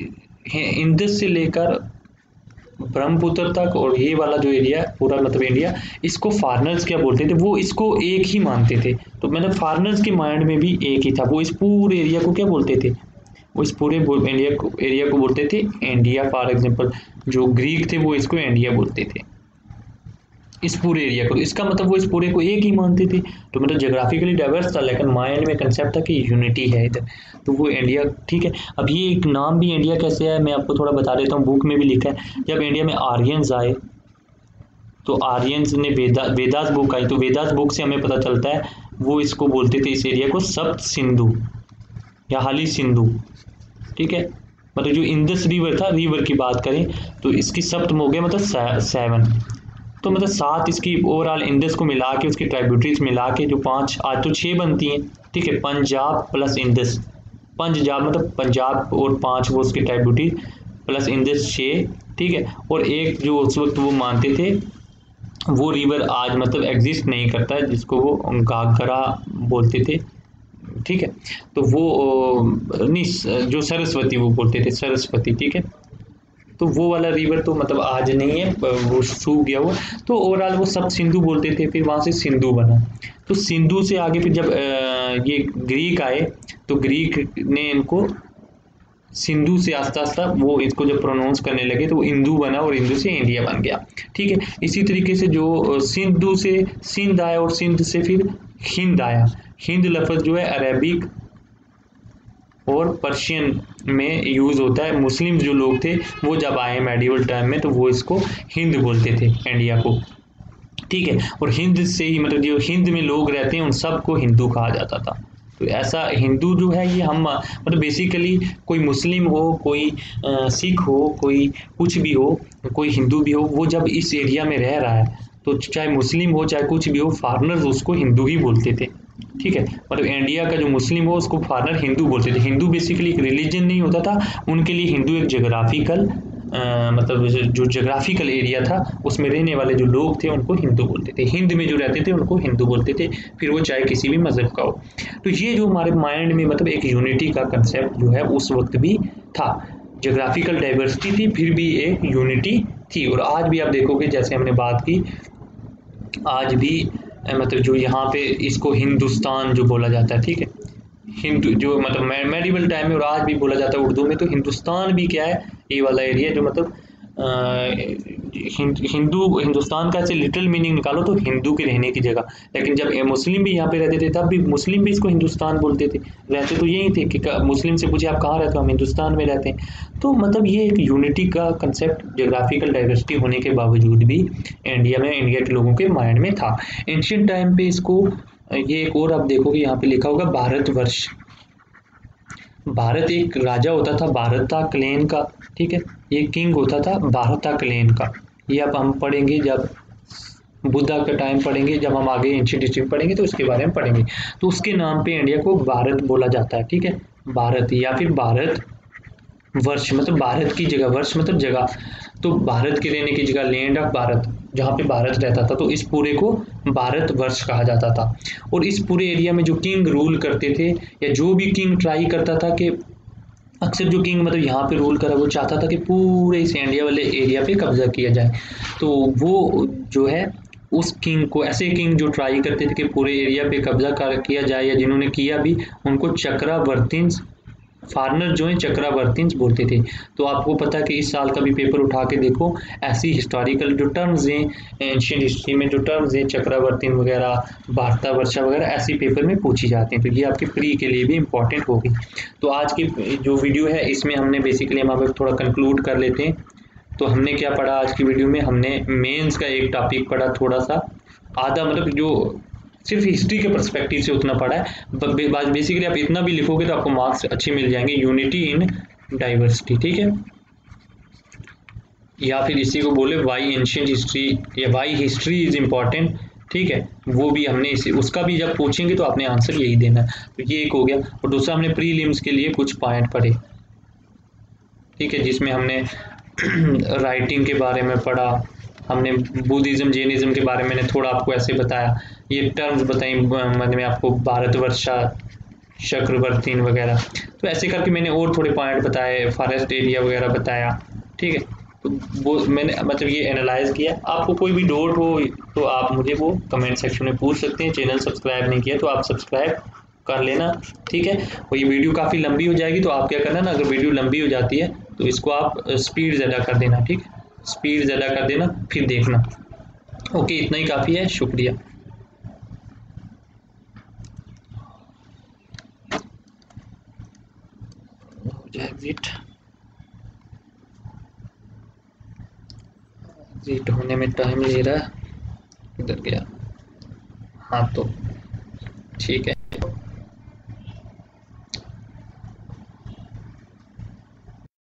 इंदस से लेकर ब्रह्मपुत्र तक और ये वाला जो एरिया पूरा मतलब इंडिया, इसको फॉरेनर्स क्या बोलते थे, वो इसको एक ही मानते थे। तो मतलब फॉरेनर्स के माइंड में भी एक ही था, वो इस पूरे एरिया को क्या बोलते थे, वो इस पूरे इंडिया को एरिया को बोलते थे इंडिया। फॉर एग्जांपल जो ग्रीक थे वो इसको इंडिया बोलते थे, इस पूरे एरिया को। इसका मतलब वो इस पूरे को एक ही मानते थे। तो मतलब ज्योग्राफिकली डाइवर्स था, लेकिन माइंड में कंसेप्ट था कि यूनिटी है इधर, तो वो इंडिया, ठीक है। अब ये एक नाम भी इंडिया कैसे है मैं आपको थोड़ा बता देता हूँ, बुक में भी लिखा है। जब इंडिया में आर्यंस आए तो आर्यंस ने वेदा वेदास बुक आई, तो वेदास बुक से हमें पता चलता है वो इसको बोलते थे इस एरिया को सप्त सिंधु या हाली सिंधु, ठीक है। मतलब जो इंदस रिवर था, रिवर की बात करें तो इसकी सप्तम हो गया मतलब सेवन, तो मतलब सात इसकी ओवरऑल इंडस को मिला के उसकी ट्राइब्यूटरीज मिला के जो पांच, आज तो छः बनती हैं, ठीक है। पंजाब प्लस इंडस, पंजाब मतलब पंजाब और पांच वो उसकी ट्राइब्यूटरी प्लस इंडस छः, ठीक है। और एक जो उस वक्त वो मानते थे वो रिवर आज मतलब एग्जिस्ट नहीं करता है, जिसको वो घाघरा बोलते थे, ठीक है। तो वो नहीं, जो सरस्वती वो बोलते थे सरस्वती, ठीक है। तो वो वाला रिवर तो मतलब आज नहीं है, वो सूख गया वो। तो ओवरऑल वो सब सिंधु बोलते थे, फिर वहाँ से सिंधु बना। तो सिंधु से आगे फिर जब ये ग्रीक आए तो ग्रीक ने इनको सिंधु से आस्ता आस्ता वो इसको जब प्रोनाउंस करने लगे तो वो इंदु बना और इंदु से इंडिया बन गया, ठीक है। इसी तरीके से जो सिंधु से सिंध आया और सिंध से फिर हिंद आया। हिंद लफ्ज़ जो है अरेबिक और पर्शियन में यूज़ होता है। मुस्लिम जो लोग थे वो जब आए मेडिवल टाइम में तो वो इसको हिंद बोलते थे इंडिया को, ठीक है। और हिंद से ही मतलब जो हिंद में लोग रहते हैं उन सबको हिंदू कहा जाता था। तो ऐसा हिंदू जो है ये हम मतलब बेसिकली कोई मुस्लिम हो, कोई सिख हो, कोई कुछ भी हो, कोई हिंदू भी हो, वो जब इस एरिया में रह रहा है तो चाहे मुस्लिम हो चाहे कुछ भी हो, फॉरेनर्स उसको हिंदू ही बोलते थे, ठीक है। मतलब इंडिया का जो मुस्लिम हो उसको फॉरेनर हिंदू बोलते थे। हिंदू बेसिकली एक रिलीजन नहीं होता था उनके लिए, हिंदू एक जोग्राफिकल मतलब जो जोग्राफिकल एरिया था उसमें रहने वाले जो लोग थे उनको हिंदू बोलते थे। हिंद में जो रहते थे उनको हिंदू बोलते थे, फिर वो चाहे किसी भी मजहब का हो। तो ये जो हमारे माइंड में मतलब एक यूनिटी का कंसेप्ट जो है उस वक्त भी था। जोग्राफिकल डाइवर्सिटी थी फिर भी एक यूनिटी थी। और आज भी आप देखोगे जैसे हमने बात की, आज भी मतलब जो यहाँ पे इसको हिंदुस्तान जो बोला जाता है, ठीक है, हिंदू जो मतलब मेडिवल टाइम में और आज भी बोला जाता है उर्दू में, तो हिंदुस्तान भी क्या है, ये वाला एरिया जो मतलब हिंदू, हिंदुस्तान का ऐसे लिटिल मीनिंग निकालो तो हिंदू के रहने की जगह। लेकिन जब मुस्लिम भी यहाँ पे रहते थे तब भी मुस्लिम भी इसको हिंदुस्तान बोलते थे, रहते तो यही थे कि मुस्लिम से पूछे आप कहाँ रहते हो, हम हिंदुस्तान में रहते हैं। तो मतलब ये एक यूनिटी का कंसेप्ट जोग्राफिकल डाइवर्सिटी होने के बावजूद भी इंडिया में, इंडिया के लोगों के माइंड में था। एंशियंट टाइम पे इसको, ये एक और आप देखोगे यहाँ पे लिखा होगा भारतवर्ष। भारत एक राजा होता था भारता क्लेन का, ठीक है, ये किंग होता था भारता क्लेन का। ये अब हम पढ़ेंगे जब बुद्धा का टाइम पढ़ेंगे, जब हम आगे एंशिएंट हिस्ट्री पढ़ेंगे तो इसके बारे में पढ़ेंगे। तो उसके नाम पे इंडिया को भारत बोला जाता है, ठीक है, भारत या फिर भारत वर्ष मतलब भारत की जगह, वर्ष मतलब जगह, तो भारत के रहने की जगह, लैंड ऑफ भारत, जहाँ पे भारत रहता था, तो इस पूरे को भारत वर्ष कहा जाता था। और इस पूरे एरिया में जो किंग रूल करते थे, या जो भी किंग ट्राई करता था कि, अक्सर जो किंग मतलब यहाँ पे रूल करा, वो चाहता था कि पूरे इस इंडिया वाले एरिया पे कब्जा किया जाए। तो वो जो है उस किंग को, ऐसे किंग जो ट्राई करते थे कि पूरे एरिया पे कब्जा कर किया जाए, या जिन्होंने किया भी, उनको चक्रवर्तीस, फॉरनर जो है चक्रवर्तीस बोलते थे। तो आपको पता है कि इस साल का भी पेपर उठा के देखो, ऐसी हिस्टोरिकल जो टर्म्स हैं एंशिएंट हिस्ट्री में, जो टर्म्स हैं चक्रवर्तीन वगैरह, भारतवर्ष वगैरह, ऐसी पेपर में पूछी जाती हैं। तो ये आपके प्री के लिए भी इंपॉर्टेंट होगी। तो आज की जो वीडियो है इसमें हमने बेसिकली, हम आप थोड़ा कंक्लूड कर लेते हैं। तो हमने क्या पढ़ा आज की वीडियो में, हमने मेंस का एक टॉपिक पढ़ा, थोड़ा सा आधा, मतलब जो सिर्फ हिस्ट्री के पर्सपेक्टिव से उतना पढ़ा है। बेसिकली आप इतना भी लिखोगे तो आपको मार्क्स अच्छे मिल जाएंगे, यूनिटी इन डाइवर्सिटी, ठीक है, या फिर इसी को बोले वाई एंशिएंट हिस्ट्री या वाई हिस्ट्री इज इम्पॉर्टेंट, ठीक है, वो भी हमने इसी, उसका भी जब पूछेंगे तो आपने आंसर यही देना है। तो ये एक हो गया। और दूसरा हमने प्रीलिम्स के लिए कुछ पॉइंट पढ़े, ठीक है, जिसमें हमने राइटिंग के बारे में पढ़ा, हमने बुद्धिज्म जैनिज्म के बारे में मैंने थोड़ा आपको ऐसे बताया, ये टर्म्स बताई, मतलब में आपको भारतवर्षा, चक्रवर्तीन वगैरह, तो ऐसे करके मैंने और थोड़े पॉइंट बताए, फॉरेस्ट एरिया वगैरह बताया, ठीक है। तो वो मैंने मतलब ये एनालाइज किया। आपको कोई भी डाउट हो तो आप मुझे वो कमेंट सेक्शन में पूछ सकते हैं। चैनल सब्सक्राइब नहीं किया तो आप सब्सक्राइब कर लेना, ठीक है। और ये वीडियो काफ़ी लंबी हो जाएगी, तो आप क्या करना ना, अगर वीडियो लंबी हो जाती है तो इसको आप स्पीड ज़्यादा कर देना, ठीक है, स्पीड ज़्यादा कर देना, फिर देखना। ओके, इतना ही काफ़ी है, शुक्रिया। एग्जिट एग्जिट होने में टाइम ले रहा है, किधर गया, हाँ तो ठीक है।